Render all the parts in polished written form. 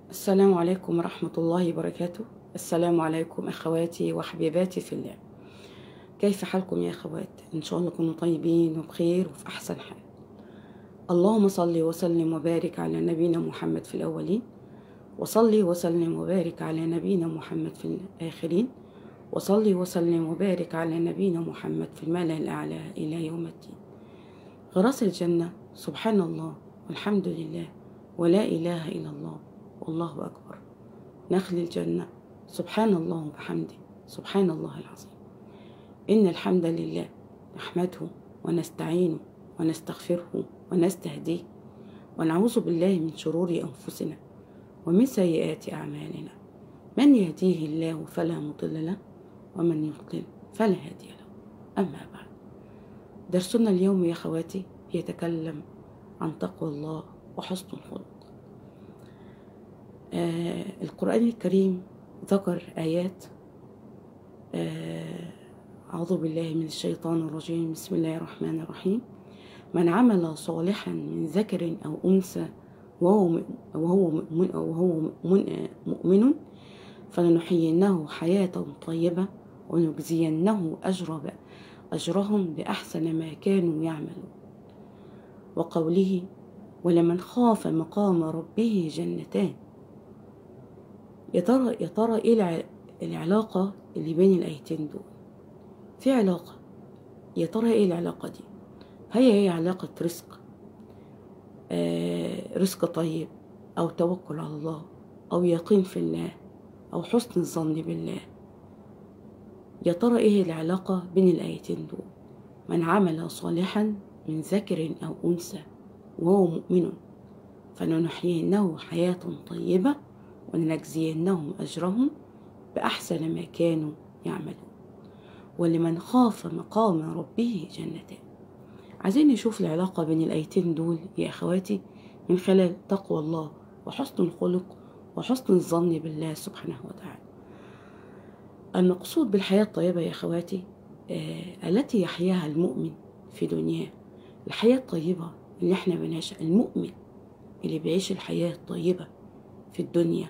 السلام عليكم ورحمة الله وبركاته. السلام عليكم أخواتي وحبيباتي في الله. كيف حالكم يا أخوات؟ إن شاء الله تكونوا طيبين وبخير وفي أحسن حال. اللهم صل وسلم وبارك على نبينا محمد في الأولين، وصل وسلم وبارك على نبينا محمد في الآخرين، وصل وسلم وبارك على نبينا محمد في الملأ الأعلى إلى يوم الدين. غراس الجنة سبحان الله والحمد لله ولا إله إلا الله والله أكبر. نخل الجنة سبحان الله وبحمده سبحان الله العظيم. إن الحمد لله نحمده ونستعينه ونستغفره ونستهديه ونعوذ بالله من شرور أنفسنا ومن سيئات أعمالنا. من يهديه الله فلا مضل له ومن يضلل فلا هادي له. أما بعد، درسنا اليوم يا خواتي يتكلم عن تقوى الله وحسن الخلق. القرآن الكريم ذكر آيات. أعوذ بالله من الشيطان الرجيم. بسم الله الرحمن الرحيم. من عمل صالحا من ذكر أو أنثى وهو مؤمن فلنحيينه حياة طيبة ونجزينه أجرهم بأحسن ما كانوا يعملون. وقوله ولمن خاف مقام ربه جنتان. يا ترى ايه العلاقة اللي بين الآيتين دول؟ في علاقة. يا ترى ايه العلاقة دي؟ هي علاقة رزق، رزق طيب أو توكل على الله أو يقين في الله أو حسن الظن بالله. يا ترى ايه العلاقة بين الآيتين دول؟ من عمل صالحا من ذكر أو أنثى وهو مؤمن فلنحيينه حياة طيبة ولنجزينهم أجرهم بأحسن ما كانوا يعملون. ولمن خاف مقام ربه جنتان. عايزين نشوف العلاقة بين الآيتين دول يا أخواتي من خلال تقوى الله وحسن الخلق وحسن الظن بالله سبحانه وتعالى. المقصود بالحياة الطيبة يا أخواتي التي يحياها المؤمن في دنياه. الحياة الطيبة اللي احنا بنعيشها، المؤمن اللي بيعيش الحياة الطيبة في الدنيا،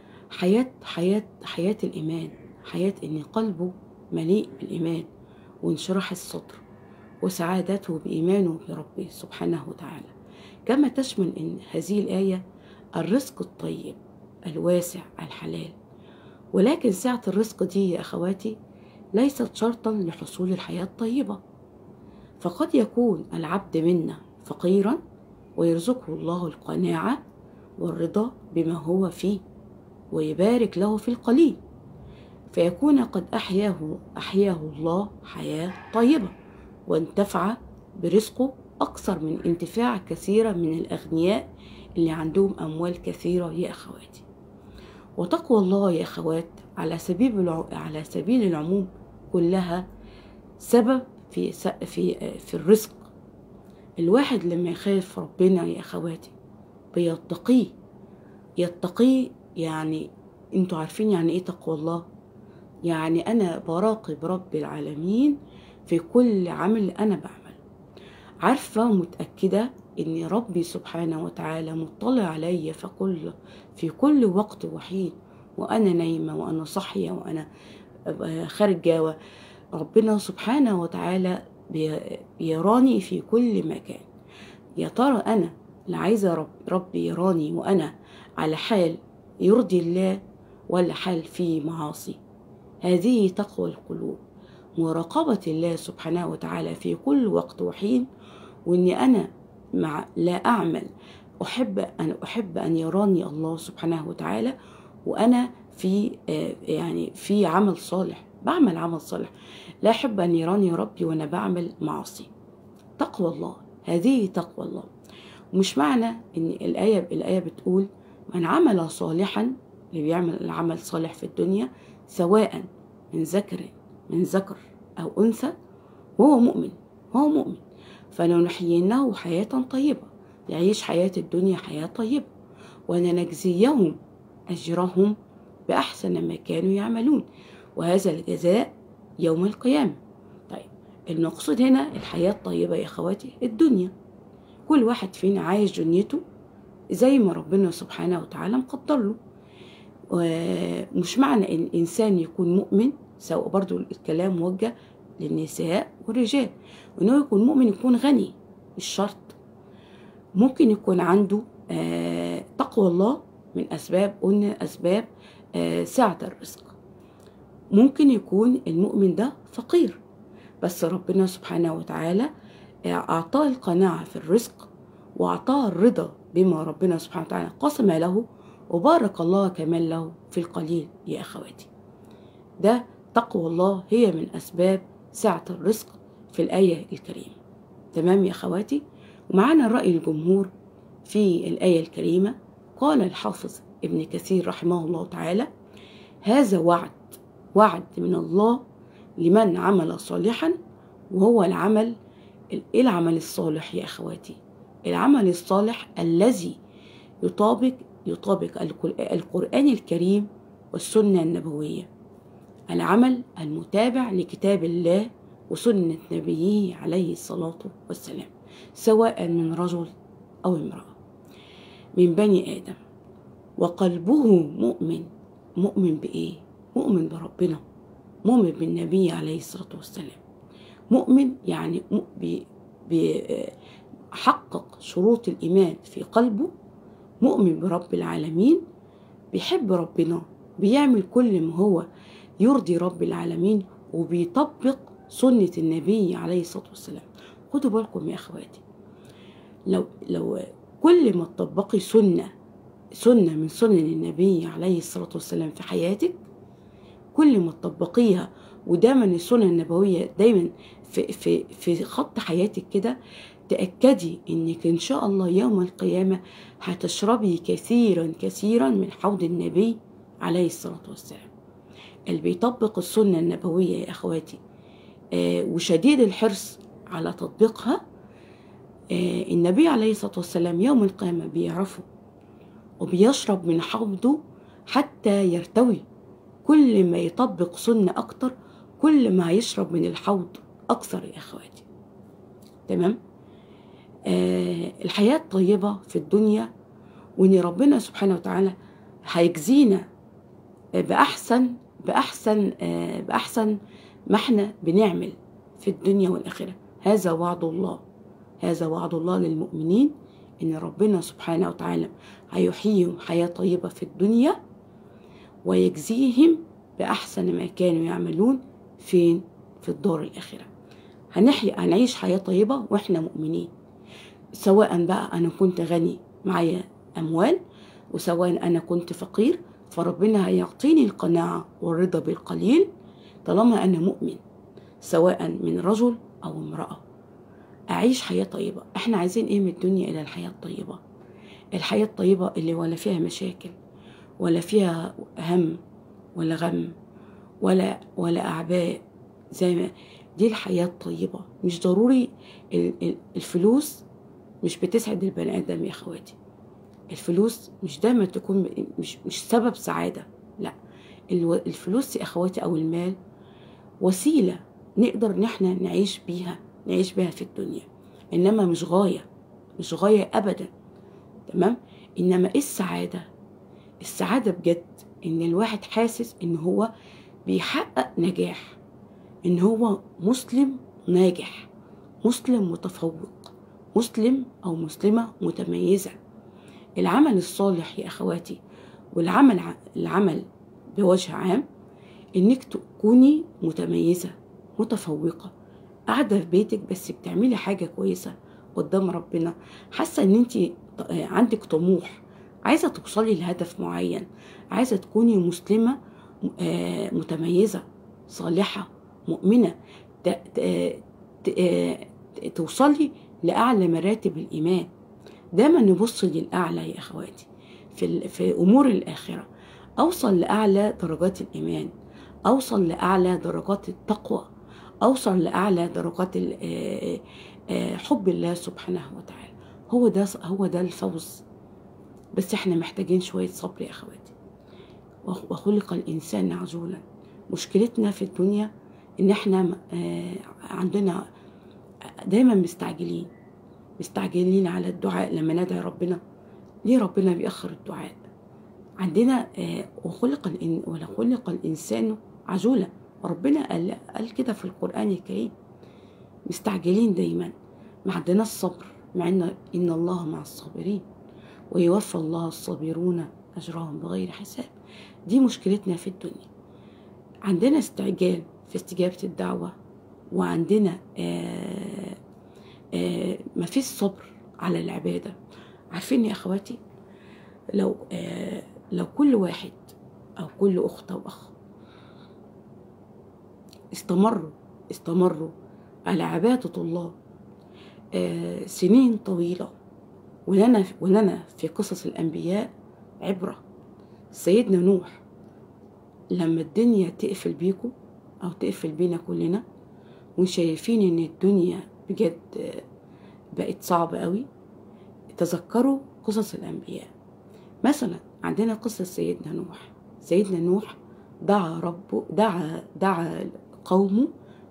حياة الإيمان، حياة إن قلبه مليء بالإيمان وانشراح الصدر وسعادته بإيمانه بربه سبحانه وتعالى. كما تشمل إن هذه الآية الرزق الطيب الواسع الحلال. ولكن سعة الرزق دي يا أخواتي ليست شرطا لحصول الحياة الطيبة. فقد يكون العبد منا فقيرا ويرزقه الله القناعة والرضا بما هو فيه ويبارك له في القليل، فيكون قد أحياه الله حياة طيبة وانتفع برزقه أكثر من انتفاع كثيرا من الأغنياء اللي عندهم أموال كثيرة يا أخواتي. وتقوى الله يا أخوات على سبيل العموم كلها سبب في الرزق. الواحد لما يخاف ربنا يا أخواتي يتقيه. يعني انتوا عارفين يعني ايه تقوى الله؟ يعني انا براقب رب العالمين في كل عمل انا بعمل، عارفة متأكدة ان ربي سبحانه وتعالى مطلع عليا في كل وقت وحين، وانا نايمة وانا صاحية وانا خارجة. ربنا سبحانه وتعالى بيراني في كل مكان. يا ترى انا اللي عايزة ربي يراني وانا على حال يرضي الله ولا حال فيه معاصي؟ هذه تقوى القلوب، مراقبة الله سبحانه وتعالى في كل وقت وحين. وإني أنا لا أعمل أحب أن يراني الله سبحانه وتعالى وأنا في عمل صالح، بعمل عمل صالح. لا أحب أن يراني ربي وأنا بعمل معاصي. تقوى الله، هذه تقوى الله. ومش معنى إن الآية بتقول من عمل صالحا، اللي بيعمل العمل صالح في الدنيا سواء من ذكر أو أنثى وهو مؤمن فلنحيينه حياة طيبة، يعيش حياة الدنيا حياة طيبة، ونجزيهم أجرهم بأحسن ما كانوا يعملون، وهذا الجزاء يوم القيامة. طيب المقصود هنا الحياة الطيبة يا أخواتي الدنيا. كل واحد فينا عايش دنيته زي ما ربنا سبحانه وتعالى مقدر له. ومش معنى ان الانسان يكون مؤمن، سواء برضو الكلام موجه للنساء والرجال، انه يكون مؤمن يكون غني، مش شرط. ممكن يكون عنده تقوى الله من اسباب سعة الرزق. ممكن يكون المؤمن ده فقير، بس ربنا سبحانه وتعالى اعطاه القناعة في الرزق، واعطاه الرضا بما ربنا سبحانه وتعالى قسم له، وبارك الله كمان له في القليل. يا أخواتي، ده تقوى الله هي من أسباب سعة الرزق في الآية الكريمة. تمام يا أخواتي؟ ومعنا رأي الجمهور في الآية الكريمة. قال الحافظ ابن كثير رحمه الله تعالى: هذا وعد من الله لمن عمل صالحا. وهو العمل الصالح يا أخواتي، العمل الصالح الذي يطابق القرآن الكريم والسنة النبوية، العمل المتابع لكتاب الله وسنة نبيه عليه الصلاة والسلام، سواء من رجل أو امرأة من بني آدم، وقلبه مؤمن بإيه؟ مؤمن بربنا، مؤمن بالنبي عليه الصلاة والسلام. مؤمن يعني بحقق شروط الإيمان في قلبه، مؤمن برب العالمين، بيحب ربنا، بيعمل كل ما هو يرضي رب العالمين، وبيطبق سنة النبي عليه الصلاة والسلام. خدوا بالكم يا أخواتي، لو كل ما تطبقي سنة من سنن النبي عليه الصلاة والسلام في حياتك، كل ما تطبقيها، ودايما السنة النبوية دايما في خط حياتك كده، تأكدي انك ان شاء الله يوم القيامة هتشربي كثيرا من حوض النبي عليه الصلاة والسلام. اللي بيطبق السنة النبوية يا اخواتي وشديد الحرص على تطبيقها، النبي عليه الصلاة والسلام يوم القيامة بيعرفه وبيشرب من حوضه حتى يرتوي. كل ما يطبق سنة أكتر، كل ما هيشرب من الحوض أكثر يا أخواتي. تمام؟ الحياة طيبة في الدنيا، وإن ربنا سبحانه وتعالى هيجزينا بأحسن ما احنا بنعمل في الدنيا والآخرة. هذا وعد الله للمؤمنين، إن ربنا سبحانه وتعالى هيحييهم حياة طيبة في الدنيا، ويجزيهم بأحسن ما كانوا يعملون في الدار الآخرة. هنعيش حياة طيبة وإحنا مؤمنين، سواء بقى أنا كنت غني معايا أموال، وسواء أنا كنت فقير، فربنا هيعطيني القناعة والرضا بالقليل طالما أنا مؤمن، سواء من رجل أو امرأة. أعيش حياة طيبة. إحنا عايزين إيه من الدنيا إلى الحياة الطيبة؟ الحياة الطيبة اللي ولا فيها مشاكل، ولا فيها هم ولا غم ولا أعباء، زي ما دي الحياة الطيبة. مش ضروري الفلوس مش بتسعد البني آدم يا أخواتي. الفلوس مش دايما تكون مش سبب سعادة، لا. الفلوس يا أخواتي أو المال وسيلة نقدر نحن نعيش بيها في الدنيا، إنما مش غاية أبدا. تمام؟ إنما إيه السعادة بجد؟ إن الواحد حاسس إن هو بيحقق نجاح، إن هو مسلم ناجح، مسلم متفوق، مسلم أو مسلمة متميزة. العمل الصالح يا أخواتي العمل بوجه عام، إنك تكوني متميزة متفوقة، قاعدة في بيتك بس بتعملي حاجة كويسة قدام ربنا، حاسة إن أنت عندك طموح، عايزة توصلي لهدف معين، عايزة تكوني مسلمة متميزة صالحة مؤمنة، توصلي لأعلى مراتب الإيمان. دايما نبص للأعلى يا أخواتي في أمور الآخرة، أوصل لأعلى درجات الإيمان، أوصل لأعلى درجات التقوى، أوصل لأعلى درجات حب الله سبحانه وتعالى. هو ده الفوز. بس احنا محتاجين شوية صبر يا أخواتي. وخلق الإنسان عجولا. مشكلتنا في الدنيا إن احنا عندنا دايما مستعجلين على الدعاء. لما ندعي ربنا ليه ربنا بيأخر الدعاء؟ عندنا ولا خلق الإنسان عجولا. ربنا قال كده في القرآن الكريم. مستعجلين دايما، ما عندناش صبر، مع إن الله مع الصابرين ويوفى الله الصابرون أجرهم بغير حساب. دي مشكلتنا في الدنيا، عندنا استعجال في استجابة الدعوة، وعندنا ما فيش صبر على العبادة. عارفين يا أخواتي، لو كل واحد أو كل أخت أو أخ استمروا على عبادة الله سنين طويلة، ولنا في قصص الأنبياء عبرة. سيدنا نوح لما الدنيا تقفل بيكم أو تقفل بينا كلنا، وشايفين إن الدنيا بجد بقت صعبة قوي، تذكروا قصص الأنبياء. مثلا عندنا قصة سيدنا نوح. سيدنا نوح دعا قومه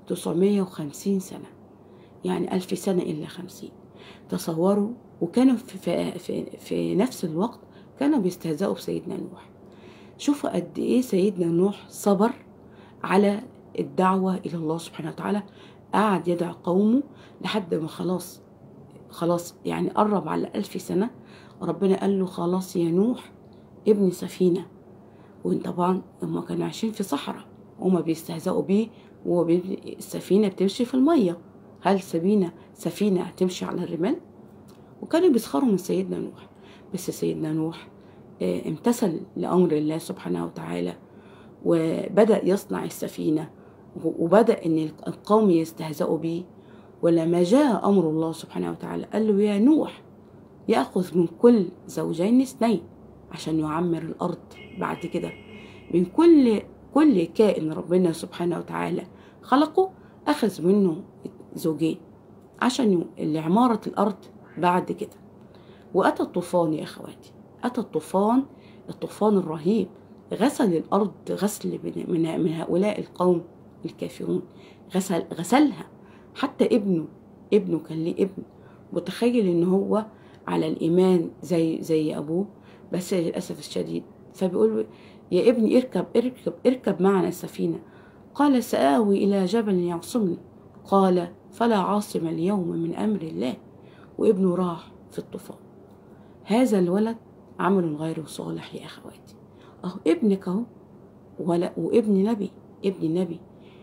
950 سنة، يعني 1000 سنة إلا 50. تصوروا، وكانوا في نفس الوقت كانوا بيستهزئوا بسيدنا نوح. شوفوا قد إيه سيدنا نوح صبر على الدعوة إلى الله سبحانه وتعالى. قعد يدعو قومه لحد ما خلاص يعني قرب على 1000 سنة. ربنا قال له خلاص يا نوح ابني سفينة. وطبعا هم كانوا عايشين في صحراء، وهم بيستهزئوا بيه، والسفينة بتمشي في المية. هل سفينة هتمشي على الرمال؟ وكانوا بيسخروا من سيدنا نوح. بس سيدنا نوح امتثل لأمر الله سبحانه وتعالى، وبدأ يصنع السفينة، وبدأ ان القوم يستهزئوا به. ولما جاء أمر الله سبحانه وتعالى قال له يا نوح يأخذ من كل زوجين 2 عشان يعمر الأرض. بعد كده من كل كائن ربنا سبحانه وتعالى خلقه أخذ منه 2 عشان لعمارة الأرض بعد كده. وأتى الطوفان يا أخواتي، أتى الطوفان الرهيب، غسل الأرض غسل من هؤلاء القوم الكافرون، غسلها. حتى ابنه كان ليه ابن متخيل ان هو على الإيمان زي أبوه، بس للأسف الشديد. فبيقول له يا ابني اركب معنا السفينة. قال سآوي إلى جبل يعصمني. قال فلا عاصم اليوم من أمر الله. وابنه راح في الطوفان. هذا الولد عمل غير صالح يا أخواتي. أهو ابنك أهو، وابن نبي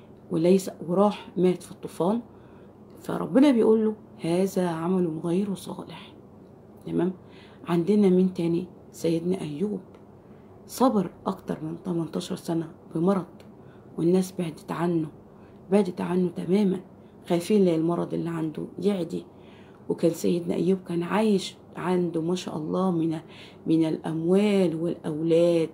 وراح مات في الطوفان. فربنا بيقول له هذا عمل غير صالح. تمام. عندنا من تاني؟ سيدنا أيوب صبر أكتر من 18 سنة بمرض، والناس بعدت عنه تماما، خايفين للمرض اللي عنده يعدي. وكان سيدنا أيوب كان عايش عنده ما شاء الله من الأموال والأولاد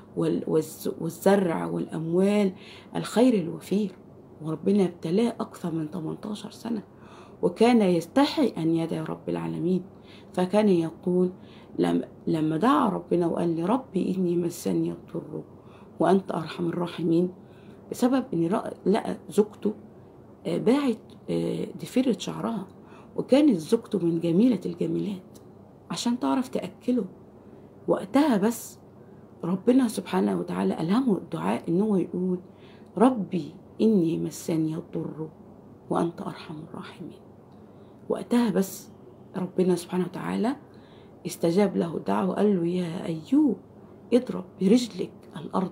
والزرع والأموال الخير الوفير، وربنا ابتلاه أكثر من 18 سنة، وكان يستحي أن يدعي رب العالمين. فكان يقول لما دعا ربنا وقال لي ربي إني مسني الضر وأنت أرحم الراحمين، بسبب أن لقى زوجته باعت ضفيرة شعرها، وكانت زوجته من جميلة الجميلات عشان تعرف تأكله. وقتها بس ربنا سبحانه وتعالى ألهمه الدعاء إن هو يقول ربي إني مسني الضر وأنت أرحم الراحمين. وقتها بس ربنا سبحانه وتعالى استجاب له الدعوة وقال له يا أيوب اضرب برجلك الأرض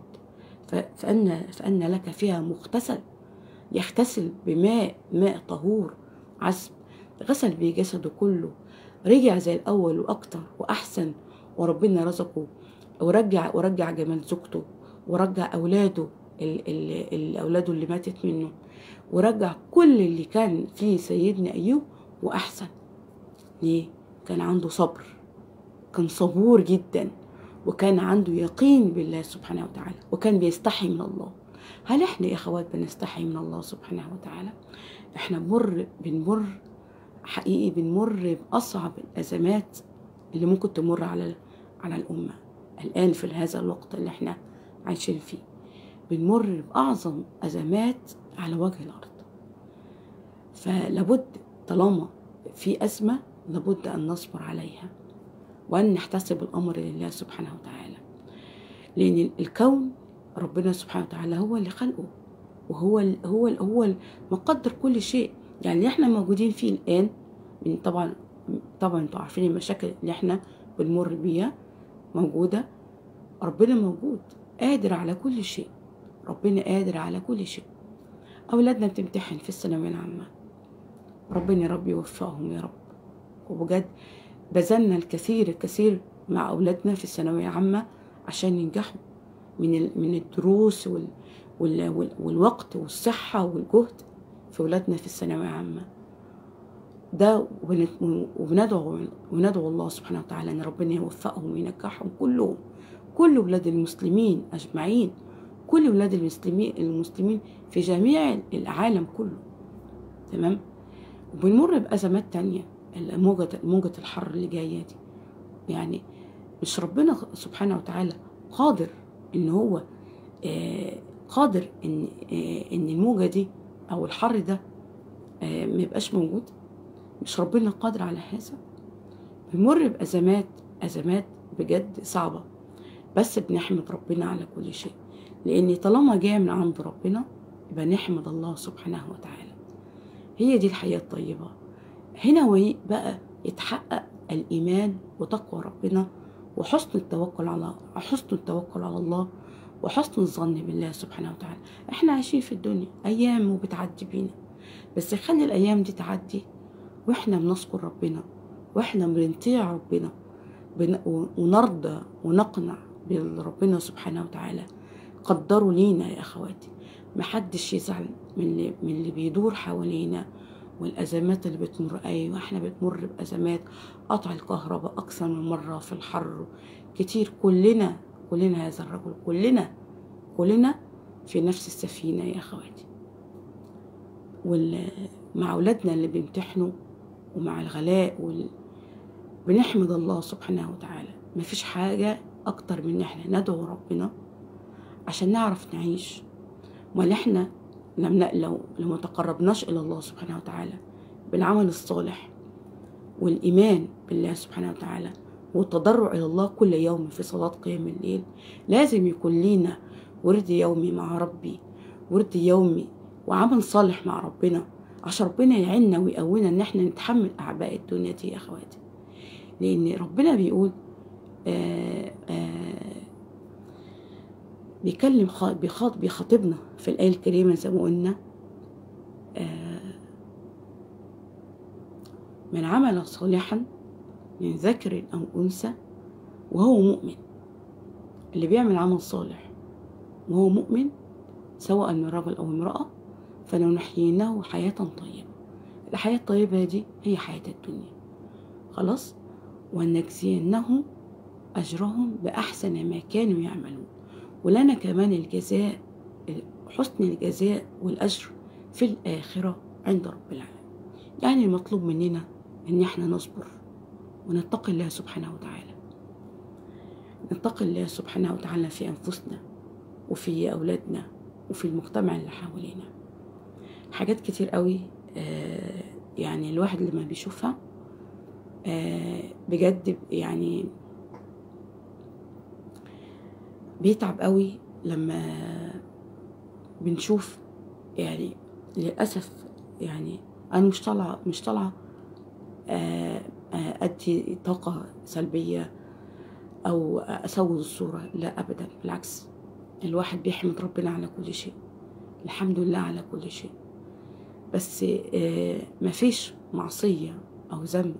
فأن لك فيها مغتسل، يغتسل ماء طهور عذب، غسل بيه جسده كله، رجع زي الأول وأكتر وأحسن، وربنا رزقه ورجع جمال زوجته، ورجع أولاده الأولاده اللي ماتت منه، ورجع كل اللي كان فيه سيدنا أيوب وأحسن. ليه؟ كان عنده صبر، كان صبور جدا، وكان عنده يقين بالله سبحانه وتعالى، وكان بيستحي من الله. هل احنا يا اخوات بنستحي من الله سبحانه وتعالى؟ احنا بنمر بأصعب الأزمات اللي ممكن تمر على الأمة الآن في هذا الوقت اللي احنا عايشين فيه. بنمر بأعظم أزمات على وجه الأرض. فلابد طالما في أزمة لابد أن نصبر عليها، وأن نحتسب الأمر لله سبحانه وتعالى، لأن الكون ربنا سبحانه وتعالى هو اللي خلقه، وهو مقدر كل شيء. يعني اللي احنا موجودين فيه الآن، من طبعا انتوا عارفين المشاكل اللي احنا بنمر بيها موجودة، ربنا موجود قادر على كل شيء، ربنا قادر على كل شيء. أولادنا بتمتحن في الثانوية العامة، ربنا يا رب يوفقهم يا رب. وبجد بذلنا الكثير مع أولادنا في الثانوية العامة عشان ينجحوا من الدروس والوقت والصحة والجهد في أولادنا في الثانوية العامة ده. وندعو الله سبحانه وتعالى أن ربنا يوفقهم وينجحهم كلهم، كل أولاد المسلمين أجمعين، كل أولاد المسلمين في جميع العالم كله. تمام. وبنمر بأزمات تانية، موجة الحر اللي جاية دي. يعني مش ربنا سبحانه وتعالى قادر ان هو قادر ان الموجة دي او الحر ده ما يبقاش موجود؟ مش ربنا قادر على هذا؟ بنمر بأزمات بجد صعبة، بس بنحمد ربنا على كل شيء، لان طالما جاء من عند ربنا يبقى نحمد الله سبحانه وتعالى. هي دي الحياة الطيبة. هنا بقى يتحقق الإيمان وتقوى ربنا وحسن التوكل على الله وحسن الظن بالله سبحانه وتعالى. احنا عايشين في الدنيا أيام وبتعدي بينا، بس خلي الأيام دي تعدي واحنا بنذكر ربنا، واحنا بنطيع ربنا، ونرضى ونقنع بربنا سبحانه وتعالى قدروا لينا. يا أخواتي، محدش يزعل من اللي بيدور حوالينا والأزمات اللي بتمر. أيوة احنا بتمر بأزمات، قطع الكهرباء أكثر من مرة في الحر كتير. كلنا هذا الرجل، كلنا في نفس السفينة يا أخواتي. مع أولادنا اللي بيمتحنوا ومع الغلاء بنحمد الله سبحانه وتعالى. مفيش حاجة أكتر من احنا ندعو ربنا عشان نعرف نعيش. ولا احنا لو ما تقربناش إلى الله سبحانه وتعالى بالعمل الصالح والإيمان بالله سبحانه وتعالى والتضرع إلى الله كل يوم في صلاة قيام الليل، لازم يكون لينا ورد يومي مع ربي، ورد يومي وعمل صالح مع ربنا، عشان ربنا يعيننا ويقوينا ان احنا نتحمل أعباء الدنيا دي يا أخواتي. لأن ربنا بيقول بيخاطبنا في الآية الكريمة زي ما قلنا، من عمل صالحا من ذكر أو أنثى وهو مؤمن. اللي بيعمل عمل صالح وهو مؤمن سواء من رجل أو امرأة فلنحيينه حياة طيبة. الحياة الطيبة دي هي حياة الدنيا خلاص، ونجزينهم أجرهم بأحسن ما كانوا يعملون، ولنا كمان الجزاء، حسن الجزاء والأجر في الآخرة عند رب العالمين. يعني المطلوب مننا ان احنا نصبر ونتقي الله سبحانه وتعالى، نتقي الله سبحانه وتعالى في أنفسنا وفي أولادنا وفي المجتمع اللي حوالينا. حاجات كتير قوي يعني الواحد لما بيشوفها بجد يعني بيتعب قوي لما بنشوف. يعني للأسف يعني أنا مش طالعة أدي طاقة سلبية أو أسود الصورة، لا أبدا، بالعكس. الواحد بيحمد ربنا على كل شيء، الحمد لله على كل شيء. بس مفيش معصية أو ذنب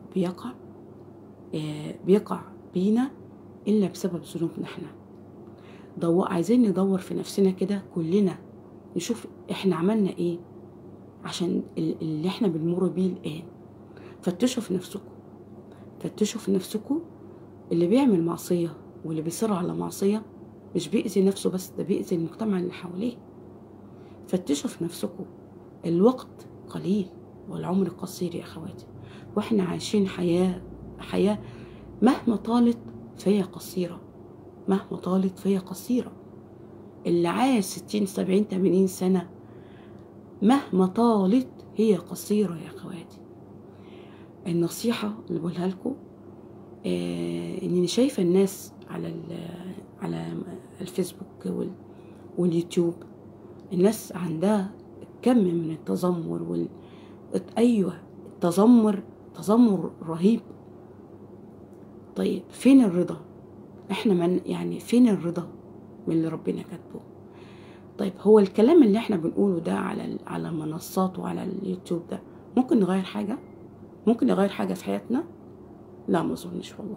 بيقع بينا إلا بسبب ذنوبنا احنا. عايزين ندور في نفسنا كده كلنا، نشوف احنا عملنا ايه عشان اللي احنا بنمر بيه الآن. فتشوا في نفسكم. اللي بيعمل معصية واللي بيصر على معصية مش بيأذي نفسه بس، ده بيأذي المجتمع اللي حواليه. فتشوا في نفسكم. الوقت قليل والعمر قصير يا أخواتي، واحنا عايشين حياة مهما طالت فهي قصيرة، مهما طالت فهي قصيرة. اللي عايش 60 70 80 سنة مهما طالت هي قصيرة يا أخواتي. النصيحة اللي بقولها لكم اني شايفه الناس على الفيسبوك واليوتيوب، الناس عندها كم من التذمر ايوه، تذمر رهيب. طيب فين الرضا؟ احنا يعني فين الرضا من اللي ربنا كاتبه؟ طيب هو الكلام اللي احنا بنقوله ده على المنصات وعلى اليوتيوب ده ممكن نغير حاجة؟ ممكن نغير حاجة في حياتنا؟ لا، ما اظنش والله.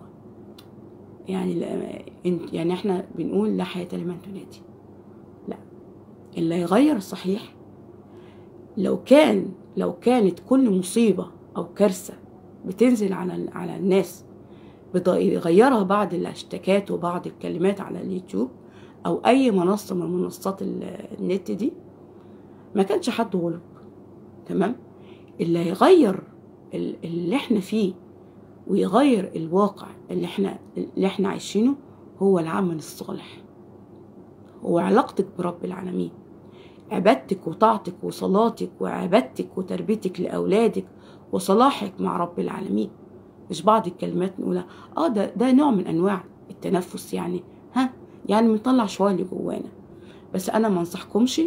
يعني احنا بنقول لا حياة لمن تنادي. لا، اللي هيغير الصحيح لو كانت كل مصيبة او كارثة بتنزل على الناس بيغيرها بعض الهاشتاجات وبعض الكلمات على اليوتيوب او اي منصة من منصات النت دي، ما كانش حد غلب. تمام؟ اللي هيغير اللي احنا فيه ويغير الواقع اللي احنا عايشينه هو العمل الصالح، هو علاقتك برب العالمين، عبادتك وطاعتك وصلاتك وعبادتك وتربيتك لأولادك وصلاحك مع رب العالمين. مش بعض الكلمات نقولها ده نوع من انواع التنفس، يعني يعني بنطلع شويه اللي جوانا. بس انا ما انصحكمش،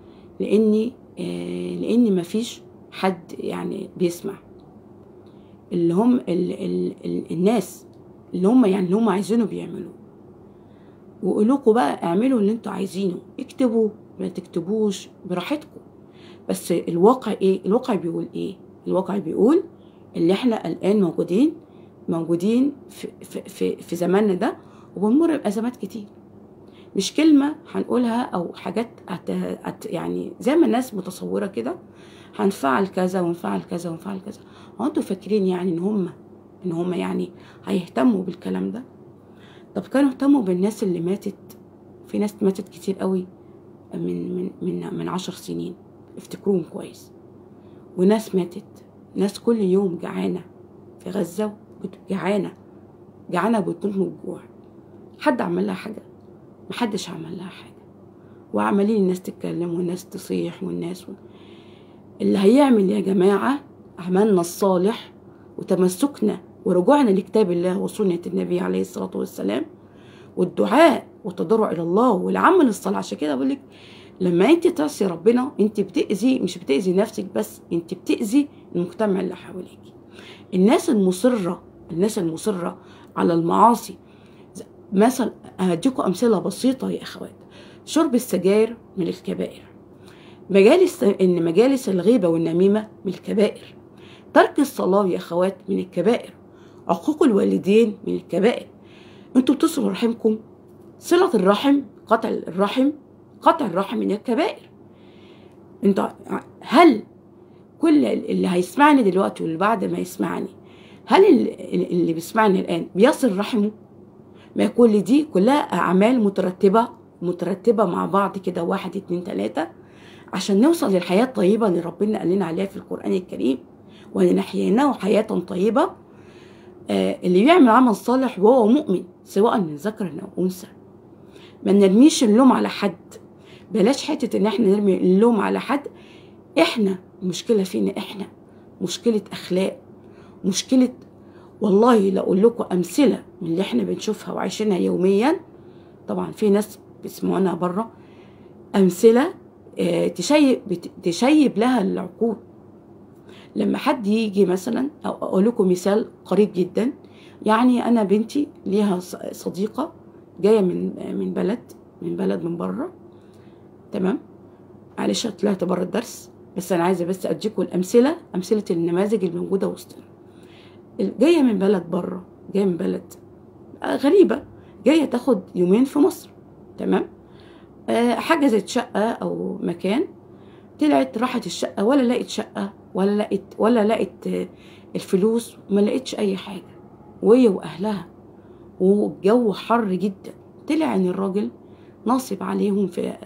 لاني ما فيش حد يعني بيسمع. اللي هم الناس اللي هم عايزينه بيعملوه، وقولوكوا بقى اعملوا اللي انتوا عايزينه، اكتبوا ما تكتبوش براحتكم. بس الواقع ايه؟ الواقع بيقول ايه؟ الواقع بيقول اللي احنا الان موجودين في زماننا ده، وبنمر بأزمات كتير. مش كلمة هنقولها أو حاجات يعني زي ما الناس متصورة كده هنفعل كذا ونفعل كذا ونفعل كذا. هو انتوا فاكرين يعني إن هم يعني هيهتموا بالكلام ده؟ طب كانوا اهتموا بالناس اللي ماتت. في ناس ماتت كتير قوي من 10 سنين، افتكروهم كويس. وناس ماتت، ناس كل يوم جعانة في غزة، جعانة بتموت من الجوع. حد عمل لها حاجة؟ محدش عمل لها حاجة. وعمالين الناس تتكلم والناس تصيح اللي هيعمل يا جماعة عملنا الصالح وتمسكنا ورجوعنا لكتاب الله وسنة النبي عليه الصلاة والسلام والدعاء والتضرع إلى الله والعمل الصالح. عشان كده بقول لك لما انت تعصي ربنا انت مش بتأذي نفسك بس، انت بتأذي المجتمع اللي حواليك. الناس المصرة على المعاصي، مثلا هديكم أمثلة بسيطة يا أخوات. شرب السجاير من الكبائر، مجالس الغيبة والنميمة من الكبائر، ترك الصلاة يا أخوات من الكبائر، عقوق الوالدين من الكبائر. انتوا بتصلوا رحمكم، صلة الرحم، قطع الرحم من الكبائر. هل كل اللي هيسمعني دلوقتي واللي بعد ما يسمعني، هل اللي بيسمعني الآن بيصل رحمه؟ ما كل دي كلها أعمال مترتبة مع بعض كده، 1 2 3 عشان نوصل للحياة الطيبة اللي ربنا قال لنا عليها في القرآن الكريم، ولنحييناه حياة طيبة. اللي بيعمل عمل صالح وهو مؤمن سواء من ذكر أو أنثى. ما نرميش اللوم على حد، بلاش حتة إن احنا نرمي اللوم على حد. احنا المشكلة فينا، احنا مشكلة أخلاق، مشكلة. والله لو أقول لكم أمثلة من اللي احنا بنشوفها وعايشينها يوميا، طبعا في ناس بيسمعونا بره، أمثلة تشيب لها العقول. لما حد يجي مثلا، أو أقول لكم مثال قريب جدا، يعني أنا بنتي ليها صديقة جاية من بلد من بره، تمام؟ معلش طلعت بره الدرس، بس أنا عايزة بس أديكم أمثلة النماذج الموجودة وسطنا. جاية من بلد بره، جاية من بلد غريبة، جاية تاخد يومين في مصر، تمام؟ حجزت شقة أو مكان، طلعت راحت الشقة ولا لقيت شقة ولا لقيت الفلوس، ما لقيتش أي حاجة، وهي وأهلها، والجو حر جدا. طلع إن الراجل ناصب عليهم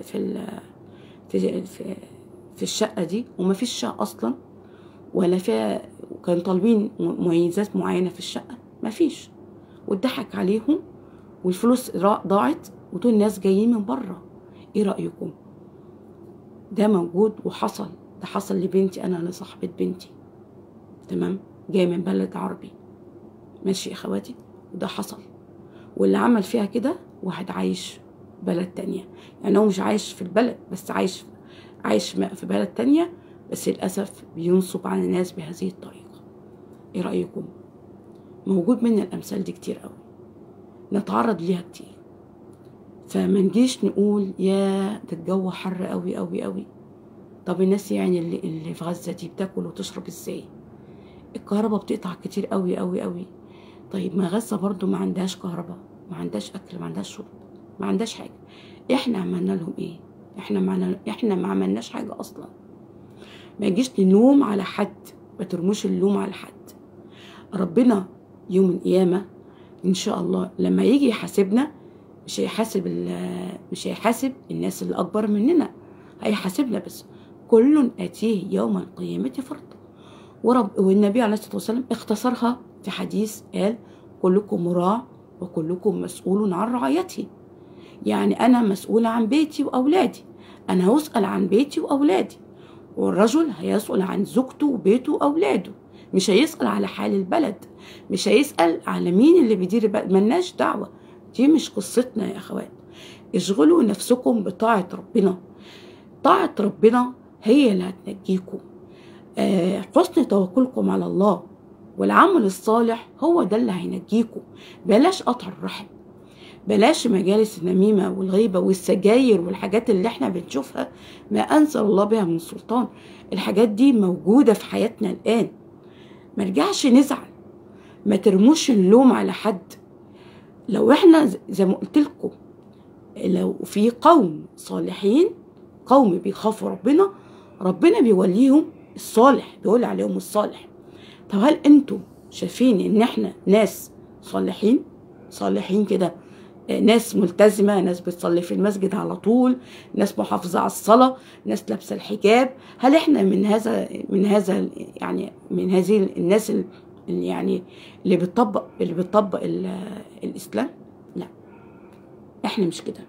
في الشقة دي، وما فيش شقة أصلا ولا فيها، كانوا طالبين مميزات معينة في الشقة، ما فيش، واتضحك عليهم والفلوس ضاعت، ودول الناس جايين من بره. ايه رأيكم؟ ده موجود وحصل، ده حصل لبنتي انا، لصاحبة بنتي، تمام؟ جاية من بلد عربي، ماشي يا اخواتي؟ وده حصل. واللي عمل فيها كده واحد عايش بلد تانية، يعني هو مش عايش في البلد بس عايش في بلد تانية، بس للأسف بينصب على الناس بهذه الطريقة. ايه رأيكم؟ موجود من الأمثال دي كتير قوي، نتعرض ليها كتير. فما نجيش نقول يا ده الجو حر قوي قوي قوي. طب الناس يعني اللي في غزة دي بتاكل وتشرب ازاي؟ الكهرباء بتقطع كتير قوي قوي قوي. طيب ما غزة برضو ما عندهاش كهرباء، ما عندهاش اكل، ما عندهاش شرب، ما عندهاش حاجة. احنا عملنا لهم ايه؟ احنا ما عملناش حاجة اصلا. ما يجيش نلوم على حد، ما ترموش اللوم على حد. ربنا يوم القيامة ان شاء الله لما يجي يحاسبنا مش هيحاسب الناس اللي اكبر مننا، هيحاسبنا بس. كل اتيه يوم القيامة فردا. والنبي عليه الصلاة والسلام اختصرها في حديث قال كلكم راع وكلكم مسؤول عن رعيته. يعني أنا مسؤولة عن بيتي وأولادي، أنا هسأل عن بيتي وأولادي، والرجل هيسأل عن زوجته وبيته وأولاده، مش هيسأل على حال البلد، مش هيسأل على مين اللي بيدير البلد. ملناش دعوة، دي مش قصتنا يا أخوات. اشغلوا نفسكم بطاعة ربنا. طاعة ربنا هي اللي هتنجيكم. حسن توكلكم على الله والعمل الصالح هو ده اللي هينجيكم. بلاش قطع الرحم، بلاش مجالس النميمة والغيبة والسجاير والحاجات اللي احنا بنشوفها ما أنزل الله بها من سلطان. الحاجات دي موجودة في حياتنا الآن. ما نرجعش نزعل، ما ترموش اللوم على حد. لو احنا زي ما قلت لكم، لو في قوم صالحين، قوم بيخافوا ربنا، ربنا بيوليهم الصالح، بيقول عليهم الصالح. طب هل انتوا شايفين ان احنا ناس صالحين كده، ناس ملتزمة، ناس بتصلي في المسجد على طول، ناس محافظة على الصلاة، ناس لابسة الحجاب؟ هل احنا من هذا يعني من هذه الناس اللي يعني اللي بتطبق الإسلام؟ لا، احنا مش كده.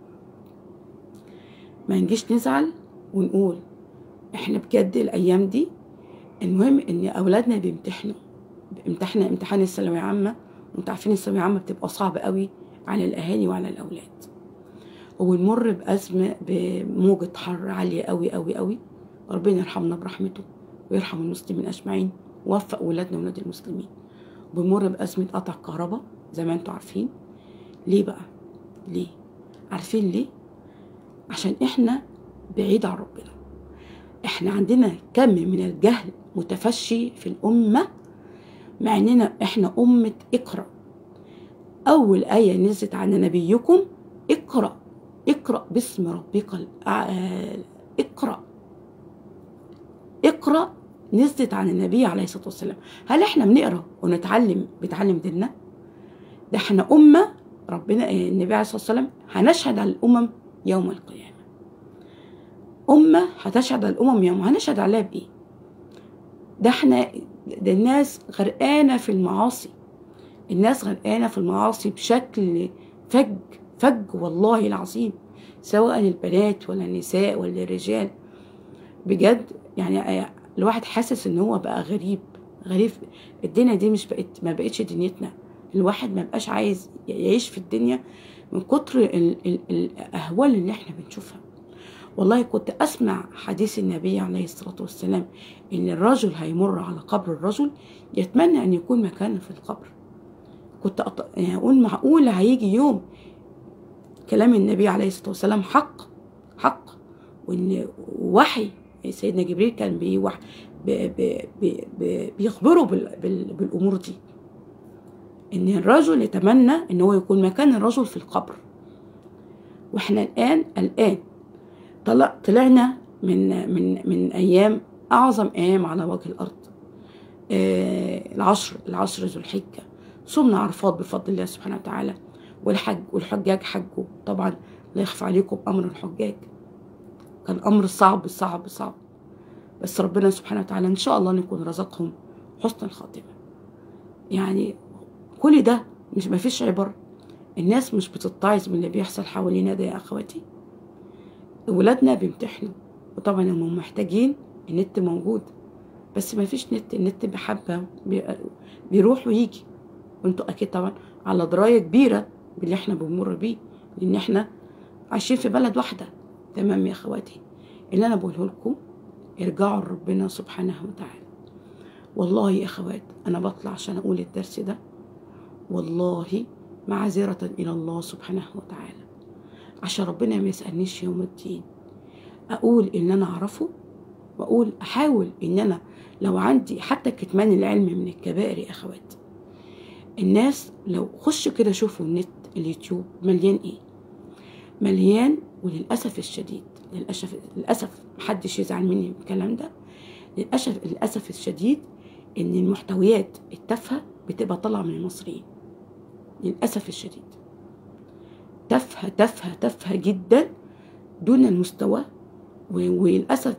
ما نجيش نزعل ونقول احنا بجد الايام دي. المهم ان اولادنا بيمتحنوا امتحان الثانويه عامه، وانتوا عارفين الثانويه عامه بتبقى صعبه قوي على الاهالي وعلى الاولاد، ونمر بازمه بموجه حر عاليه قوي قوي قوي. ربنا يرحمنا برحمته ويرحم المسلمين اجمعين، ووفق ولادنا وولاد المسلمين. بنمر بازمه قطع كهرباء زي ما انتوا عارفين. ليه بقى؟ ليه؟ عارفين ليه؟ عشان احنا بعيد عن ربنا. احنا عندنا كم من الجهل متفشي في الأمة، مع اننا احنا أمة اقرأ. أول آية نزلت عن نبيكم اقرأ باسم ربك اقرأ نزلت عن النبي عليه الصلاة والسلام. هل احنا بنقرأ بنتعلم ديننا؟ ده احنا أمة ربنا النبي عليه الصلاة والسلام هنشهد على الأمم يوم القيامة. أمة هتشهد على الأمم يوم، هنشهد عليها بإيه؟ ده الناس غرقانة في المعاصي، الناس غرقانة في المعاصي بشكل فج والله العظيم، سواء البنات ولا النساء ولا الرجال. بجد يعني الواحد حاسس ان هو بقى غريب. الدنيا دي ما بقتش دنيتنا. الواحد ما بقاش عايز يعيش في الدنيا من كتر الأهوال اللي احنا بنشوفها. والله كنت أسمع حديث النبي عليه الصلاة والسلام إن الرجل هيمر على قبر الرجل يتمنى أن يكون مكانه في القبر. كنت يعني أقول معقول هيجي يوم كلام النبي عليه الصلاة والسلام حق، وإن وحي سيدنا جبريل كان بيخبره بالأمور دي، إن الرجل يتمنى إن هو يكون مكان الرجل في القبر. وإحنا الآن طلعنا من أيام أعظم أيام على وجه الأرض. العشر ذو الحجة، صمنا عرفات بفضل الله سبحانه وتعالى، والحجاج حجوا. طبعا لا يخفى عليكم أمر الحجاج كان أمر صعب، بس ربنا سبحانه وتعالى إن شاء الله نكون رزقهم حسن الخاتمة. يعني كل ده ما فيش عبر. الناس مش بتتعظ من اللي بيحصل حوالينا ده يا أخواتي. ولادنا بيمتحنوا، وطبعا هم محتاجين النت موجود، بس ما فيش نت. النت بحبة بيروح ويجي، وانتوا اكيد طبعا على درايه كبيره باللي احنا بنمر بيه، لان احنا عايشين في بلد واحده. تمام يا اخواتي؟ اللي انا بقوله لكم ارجعوا لربنا سبحانه وتعالى. والله يا اخوات انا بطلع عشان اقول الدرس ده والله معذره الى الله سبحانه وتعالى، عشان ربنا ما يسالنيش يوم الدين، اقول ان انا اعرفه، واقول احاول ان انا لو عندي حتى كتمان العلم من الكبائر يا اخوات. الناس لو خش كده شوفوا النت، اليوتيوب مليان ايه، مليان. وللاسف الشديد للاسف محدش يزعل مني من الكلام ده، للاسف الشديد ان المحتويات التافهه بتبقى طالعه من المصريين، للاسف الشديد تافهه تافهه تافهه جدا دون المستوى. وللاسف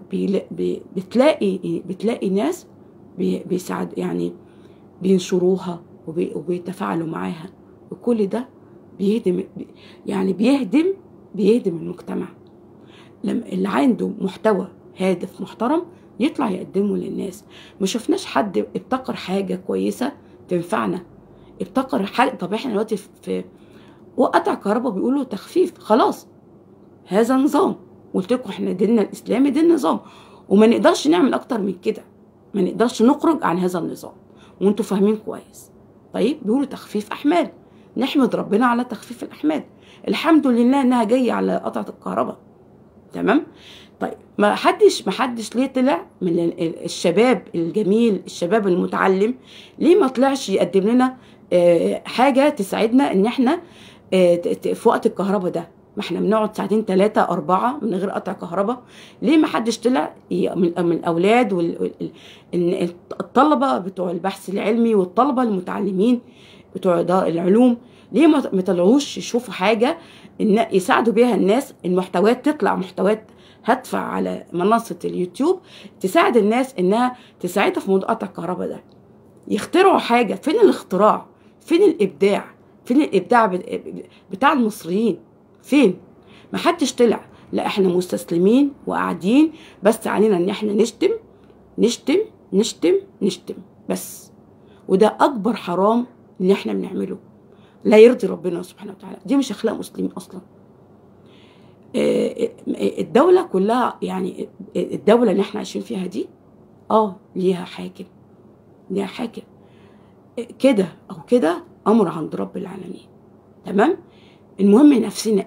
بتلاقي ناس بيساعد يعني بينشروها وبيتفاعلوا معاها، وكل ده بيهدم يعني بيهدم المجتمع. لما اللي عنده محتوى هادف محترم يطلع يقدمه للناس. ما شفناش حد ابتكر حاجه كويسه تنفعنا، ابتكر حاجه. طب احنا دلوقتي في وقطع كهرباء بيقولوا تخفيف، خلاص هذا نظام. قلت لكم احنا ديننا الاسلامي دين نظام، وما نقدرش نعمل اكتر من كده، ما نقدرش نخرج عن هذا النظام، وانتوا فاهمين كويس. طيب بيقولوا تخفيف احمال، نحمد ربنا على تخفيف الاحمال، الحمد لله انها جايه على قطعه الكهرباء. تمام. طيب ما حدش ليه طلع من الشباب الجميل، الشباب المتعلم، ليه ما طلعش يقدم لنا حاجه تساعدنا ان احنا في وقت الكهرباء ده؟ ما احنا بنقعد ساعتين 3 4 من غير قطع كهرباء. ليه ما حدش طلع من الاولاد والطلبه بتوع البحث العلمي والطلبه المتعلمين بتوع العلوم، ليه ما طلعوش يشوفوا حاجه ان يساعدوا بيها الناس؟ المحتويات تطلع محتويات هادفه على منصه اليوتيوب تساعد الناس انها تساعدها في موضوع قطع الكهرباء ده. يخترعوا حاجه. فين الاختراع؟ فين الابداع؟ فين الابداع بتاع المصريين؟ فين؟ ما حدش طلع. لا احنا مستسلمين وقاعدين بس علينا ان احنا نشتم نشتم نشتم نشتم بس. وده اكبر حرام اللي احنا بنعمله، لا يرضي ربنا سبحانه وتعالى. دي مش اخلاق مسلمين اصلا. الدولة كلها يعني الدولة اللي احنا عايشين فيها دي ليها حاكم، ليها حاكم كده او كده، امر عند رب العالمين. تمام. المهم نفسنا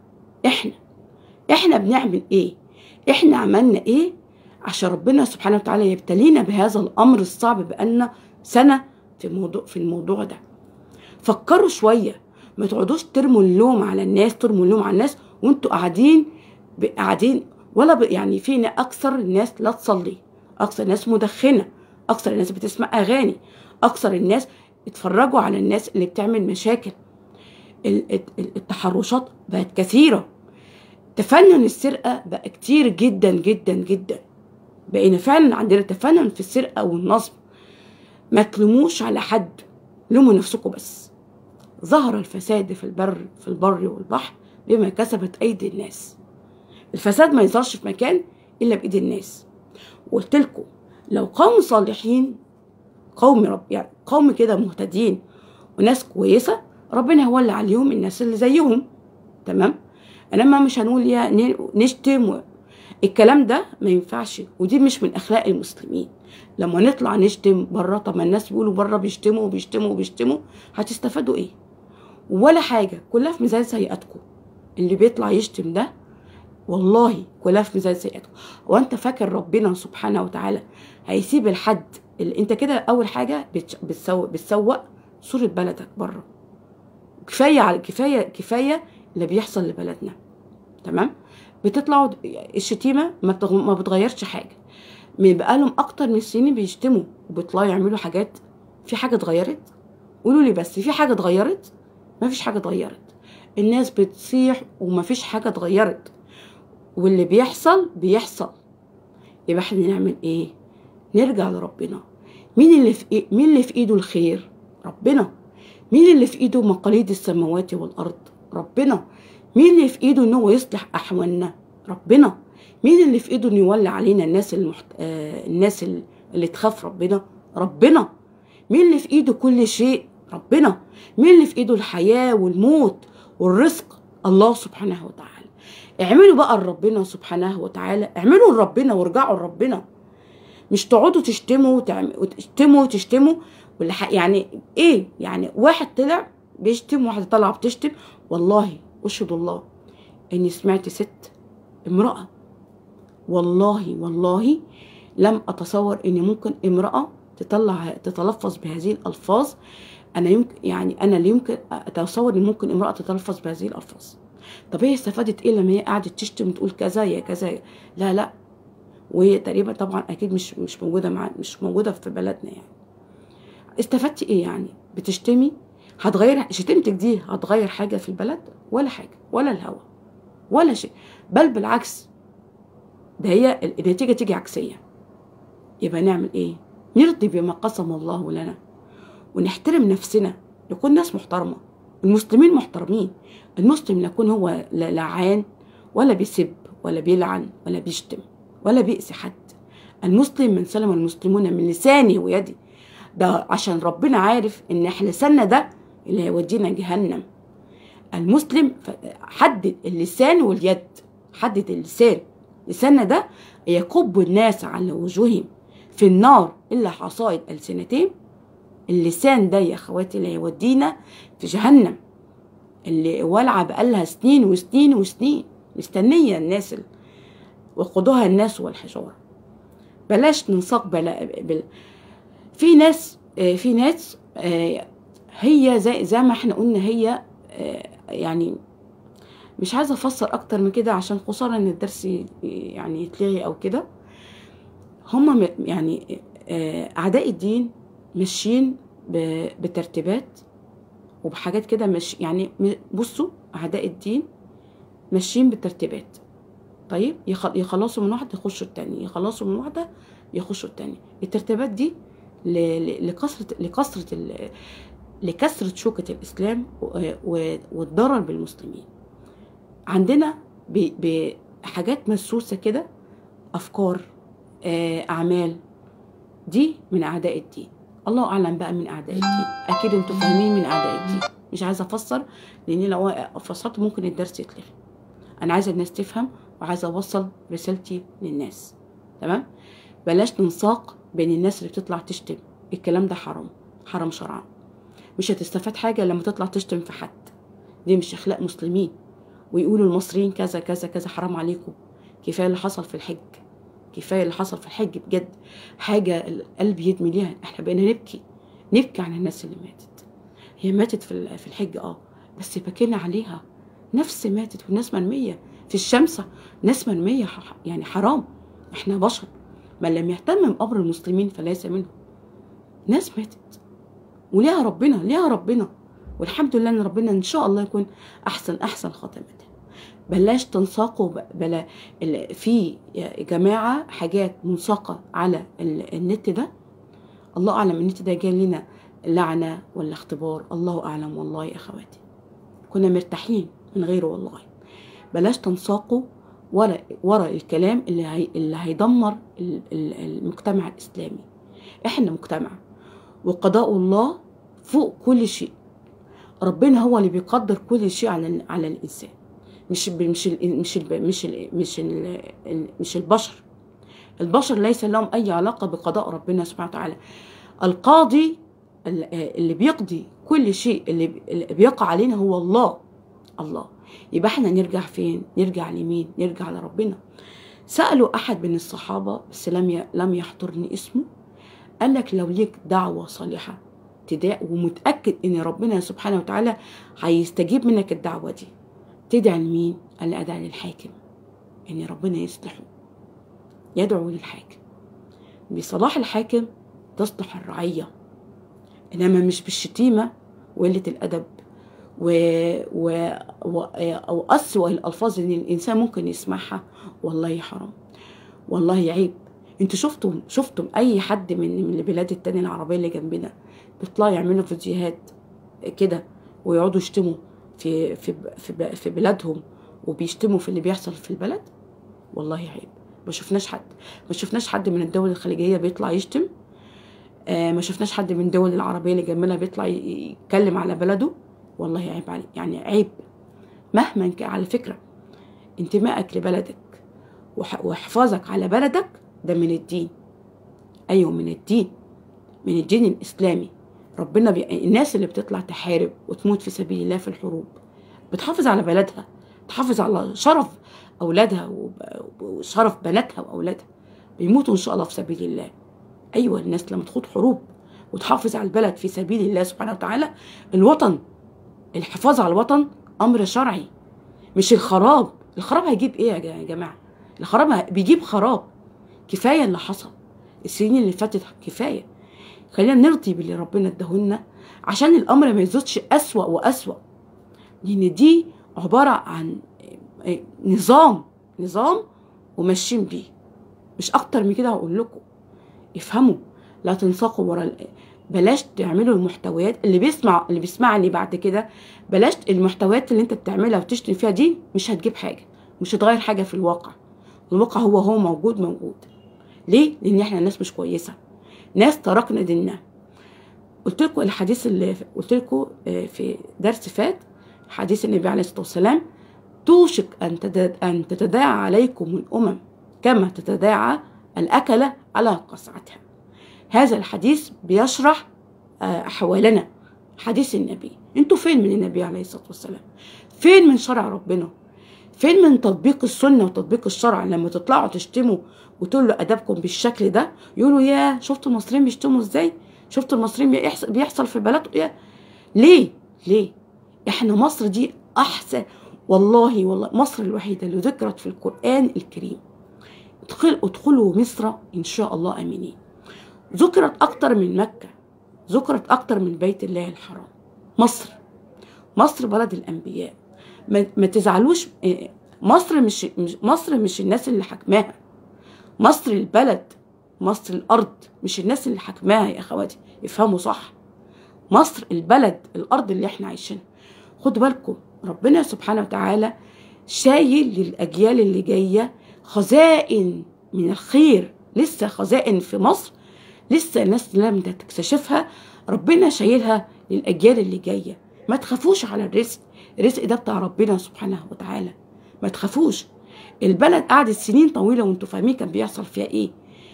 احنا بنعمل ايه؟ احنا عملنا ايه عشان ربنا سبحانه وتعالى يبتلينا بهذا الامر الصعب بقالنا سنة في الموضوع ده؟ فكروا شوية، ما تقعدوش ترموا اللوم على الناس، وانتوا قاعدين ولا يعني فينا اكثر الناس لا تصلي، اكثر الناس مدخنة، اكثر الناس بتسمع اغاني، اكثر الناس اتفرجوا على الناس اللي بتعمل مشاكل. التحرشات بقت كثيرة، تفنن السرقة بقى كتير جدا جدا جدا، بقينا فعلا عندنا تفنن في السرقة والنصب. ما تلوموش على حد، لوموا نفسكم بس. ظهر الفساد في البر والبحر بما كسبت ايدي الناس. الفساد ما يظهرش في مكان الا بايد الناس. وقلت لكم لو قوم صالحين، قوم كده مهتدين وناس كويسه، ربنا يولي عليهم الناس اللي زيهم. تمام. انما مش هنقول يا نشتم الكلام ده ما ينفعش، ودي مش من اخلاق المسلمين. لما نطلع نشتم بره، طب ما الناس بيقولوا بره بيشتموا، هتستفادوا ايه؟ ولا حاجه، كلها في ميزان سيئاتكم. اللي بيطلع يشتم ده والله كلها في ميزان سيئاتكم. وانت فاكر ربنا سبحانه وتعالى هيسيب الحد اللي انت كده؟ اول حاجه بتسوق صوره بلدك بره. كفايه اللي بيحصل لبلدنا. تمام. بتطلعوا الشتيمه ما بتغيرش حاجه، من بقالهم اكتر من سنين بيشتموا وبيطلعوا يعملوا حاجات. في حاجه اتغيرت؟ قولوا لي بس، في حاجه اتغيرت؟ ما فيش حاجه اتغيرت. الناس بتصيح وما فيش حاجه اتغيرت، واللي بيحصل. يبقى احنا نعمل ايه؟ نرجع لربنا. مين اللي في ايده الخير؟ ربنا. مين اللي في ايده مقاليد السماوات والارض؟ ربنا. مين اللي في ايده ان هو يصلح احوالنا؟ ربنا. مين اللي في ايده انه يولي علينا الناس اللي تخاف ربنا؟ ربنا. مين اللي في ايده كل شيء ربنا. مين اللي في ايده الحياة والموت والرزق؟ الله سبحانه وتعالى. اعملوا بقى لربنا سبحانه وتعالى، اعملوا لربنا وارجعوا لربنا، مش تقعدوا تشتموا وتشتموا يعني ايه؟ يعني واحد طلع بيشتم، واحده طالعه بتشتم. والله اشهد الله اني سمعت ست امراه، والله لم اتصور ان ممكن امراه تتلفظ بهذه الالفاظ. انا يمكن يعني انا لا يمكن اتصور ان ممكن امراه تتلفظ بهذه الالفاظ. طب هي استفادت ايه لما هي قعدت تشتم وتقول كذا يا كذا؟ لا، وهي تقريبا طبعا اكيد مش موجوده في بلدنا. يعني استفدتي ايه؟ يعني بتشتمي، هتغير شتمتك دي هتغير حاجه في البلد؟ ولا حاجه، ولا الهوى ولا شيء، بل بالعكس، ده هي النتيجه تيجي عكسيه. يبقى نعمل ايه؟ نرضي بما قسم الله لنا ونحترم نفسنا، نكون ناس محترمه. المسلمين محترمين. المسلم يكون هو لا لعان ولا بيسب ولا بيلعن ولا بيشتم ولا بيأذي حد. المسلم من سلم المسلمون من لسانه ويده. ده عشان ربنا عارف ان احنا لساننا ده اللي هيودينا جهنم. المسلم حدد اللسان واليد، حدد اللسان. لساننا ده يكب الناس على وجوههم في النار الا حصائد ألسنتهم. اللسان ده يا اخواتي اللي هيودينا في جهنم، اللي والعه بقالها سنين وسنين وسنين مستنيه الناس وقودها الناس والحجاره. بلاش ننساق في ناس هي زي ما احنا قلنا، هي يعني مش عايزه افسر اكتر من كده عشان خساره ان الدرس يعني يتلغي او كده. هم يعني اعداء الدين ماشيين بترتيبات وبحاجات كده، مش يعني بصوا اعداء الدين ماشيين بترتيبات. طيب يخلصوا من واحده يخشوا التاني، يخلصوا من واحده يخشوا التاني. الترتيبات دي لكسرة شوكة الإسلام والضرر بالمسلمين. عندنا بحاجات مسوسة كده، أفكار، أعمال، دي من أعداء الدين. الله أعلم بقى من أعداء الدين، أكيد أنتوا فاهمين من أعداء الدين. مش عايزة أفسر لأن لو فسرت ممكن الدرس يتلغي. أنا عايزة الناس تفهم وعايزة أوصل رسالتي للناس. تمام؟ بلاش ننساق بين الناس اللي بتطلع تشتم. الكلام ده حرام شرعا. مش هتستفاد حاجة لما تطلع تشتم في حد. دي مش أخلاق مسلمين. ويقولوا المصريين كذا كذا كذا. حرام عليكم. كفاية اللي حصل في الحج، كفاية اللي حصل في الحج بجد. حاجة القلب يدمي ليها. احنا بقينا نبكي عن الناس اللي ماتت. هي ماتت في الحج بس بكينا عليها. نفس ماتت والناس مرمية في الشمس، ناس مرمية. يعني حرام. احنا بشر، من لم يهتم بأمر المسلمين فليس منهم. ناس ماتت وليها ربنا، والحمد لله ان ربنا ان شاء الله يكون احسن خاتمتها. بلاش تنساقوا في يا جماعه حاجات منساقه على النت ده. الله اعلم النت ده جاي لنا لعنه ولا اختبار، الله اعلم. والله يا اخواتي كنا مرتاحين من غيره والله. بلاش تنساقوا ورا الكلام اللي هيدمر المجتمع الاسلامي. احنا مجتمع وقضاء الله فوق كل شيء. ربنا هو اللي بيقدر كل شيء على الانسان، مش البشر. البشر ليس لهم اي علاقه بقضاء ربنا سبحانه وتعالى. القاضي اللي بيقضي كل شيء اللي بيقع علينا هو الله. يبقى احنا نرجع فين؟ نرجع لمين؟ نرجع لربنا. سألوا احد من الصحابه بس لم يحضرني اسمه، قال لك لو ليك دعوه صالحه تدعي ومتاكد ان ربنا سبحانه وتعالى هيستجيب منك الدعوه دي، تدعي لمين؟ قال لي ادعي للحاكم ان ربنا يصلحه. يدعو للحاكم. بصلاح الحاكم تصلح الرعيه، انما مش بالشتيمه وقله الادب او اسوأ الالفاظ اللي الانسان ممكن يسمعها. والله حرام، والله عيب. انتوا شفتم اي حد من البلاد التانية العربيه اللي جنبنا بيطلعوا يعملوا فيديوهات كده ويقعدوا يشتموا في بلادهم وبيشتموا في اللي بيحصل في البلد؟ والله عيب. ما شفناش حد من الدول الخليجيه بيطلع يشتم ما شفناش حد من الدول العربيه اللي جنبنا بيطلع يتكلم على بلده. والله عيب عليك، يعني عيب. مهما كان على فكره انتمائك لبلدك وحفاظك على بلدك ده من الدين. ايوه من الدين، من الدين الاسلامي. ربنا الناس اللي بتطلع تحارب وتموت في سبيل الله في الحروب بتحافظ على بلدها، تحافظ على شرف اولادها وشرف بناتها واولادها، بيموتوا ان شاء الله في سبيل الله. ايوه الناس لما تخوض حروب وتحافظ على البلد في سبيل الله سبحانه وتعالى، الوطن، الحفاظ على الوطن امر شرعي مش الخراب. الخراب هيجيب ايه يا جماعه؟ الخراب بيجيب خراب. كفايه اللي حصل السنين اللي فاتت، كفايه. خلينا نرضي باللي ربنا اداهولنا عشان الامر ما يزيدش اسوأ واسوأ، لان دي عباره عن نظام وماشيين بيه، مش اكتر من كده. هقول لكم افهموا، لا تنساقوا ورا بلاش تعملوا المحتويات اللي بيسمعني بعد كده. بلاش المحتويات اللي انت بتعملها وتشتري فيها دي، مش هتجيب حاجه، مش هتغير حاجه في الواقع. الواقع هو موجود. ليه؟ لان احنا ناس مش كويسه، ناس تركنا ديننا. قلت لكم الحديث اللي قلت لكم في درس فات، حديث النبي عليه الصلاه والسلام: توشك ان تتداعى عليكم الامم كما تتداعى الاكله على قصعتها. هذا الحديث بيشرح احوالنا، حديث النبي. انتوا فين من النبي عليه الصلاه والسلام؟ فين من شرع ربنا؟ فين من تطبيق السنه وتطبيق الشرع؟ لما تطلعوا تشتموا وتقولوا له ادبكم بالشكل ده، يقولوا يا شفتوا المصريين بيشتموا ازاي، شفتوا المصريين بيحصل في بلدهم. يا ليه احنا مصر دي احسن. والله مصر الوحيده اللي ذكرت في القران الكريم. ادخلوا مصر ان شاء الله امنين. ذكرت اكتر من مكه، ذكرت اكتر من بيت الله الحرام. مصر بلد الانبياء. ما تزعلوش، مصر مش الناس اللي حكماها. مصر البلد، مصر الارض، مش الناس اللي حكماها يا اخواتي. افهموا صح، مصر البلد، الارض اللي احنا عايشينها. خدوا بالكم ربنا سبحانه وتعالى شايل للاجيال اللي جايه خزائن من الخير، لسه خزائن في مصر، لسه الناس لم تكتشفها. ربنا شايلها للاجيال اللي جايه. ما تخافوش على الرزق ده بتاع ربنا سبحانه وتعالى. ما تخافوش. البلد قعدت سنين طويله وانتوا فاهمين كان بيحصل فيها ايه.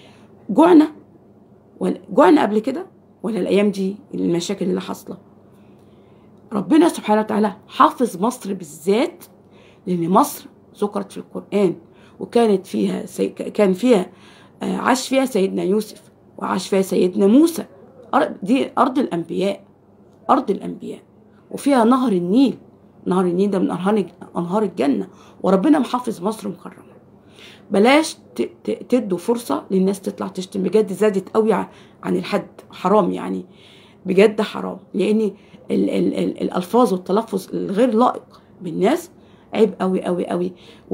جوعنا قبل كده ولا الايام دي المشاكل اللي حاصله؟ ربنا سبحانه وتعالى حافظ مصر بالذات، لان مصر ذكرت في القران وكانت فيها عاش فيها سيدنا يوسف وعاش فيها سيدنا موسى. دي ارض الانبياء وفيها نهر النيل. نهر النيل ده من انهار الجنه، وربنا محافظ مصر مكرمه. بلاش تدوا فرصه للناس تطلع تشتم. بجد زادت قوي عن الحد، حرام يعني، بجد حرام. لان الالفاظ والتلفظ الغير لائق بالناس عيب قوي.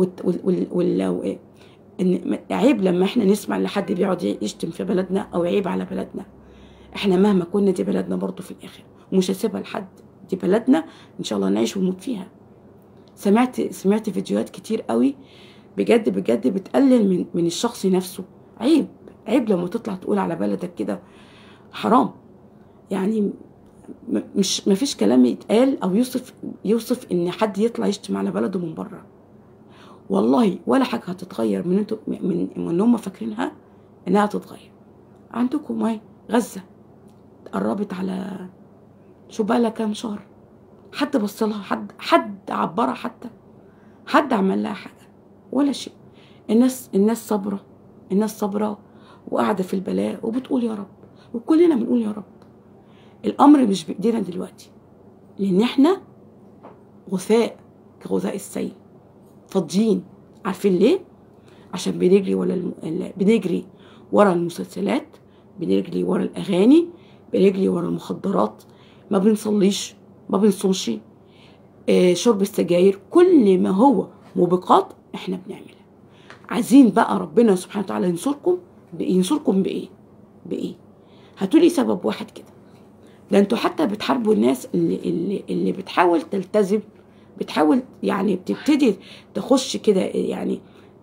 عيب لما احنا نسمع لحد بيقعد يشتم في بلدنا او عيب على بلدنا. احنا مهما كنا دي بلدنا برضو في الاخر، ومش هسيبها لحد. دي بلدنا ان شاء الله نعيش ونموت فيها. سمعت فيديوهات كتير قوي بجد بتقلل من الشخص نفسه. عيب لما تطلع تقول على بلدك كده، حرام يعني. ما فيش كلام يتقال او يوصف ان حد يطلع يشتم على بلده من بره. والله ولا حاجه هتتغير من هم فاكرينها انها هتتغير. عندكم اهي غزه قربت على شو بقى لها كام شهر، حد بص لها، حد عبرها، حد عمل لها حاجه ولا شيء. الناس صابره وقاعده في البلاء وبتقول يا رب، وكلنا بنقول يا رب. الامر مش بايدينا دلوقتي، لان احنا غثاء كغثاء السيل، فاضيين. عارفين ليه؟ عشان بنجري ورا المسلسلات، بنجري ورا الاغاني، بنجري ورا المخدرات، ما بنصليش، ما بنصومش، شرب السجاير، كل ما هو موبقات احنا بنعملها. عايزين بقى ربنا سبحانه وتعالى ينصركم بايه؟ هاتولي سبب واحد كده. ده انتوا حتى بتحاربوا الناس اللي بتحاول تلتزم، بتحاول يعني بتبتدي تخش كده، يعني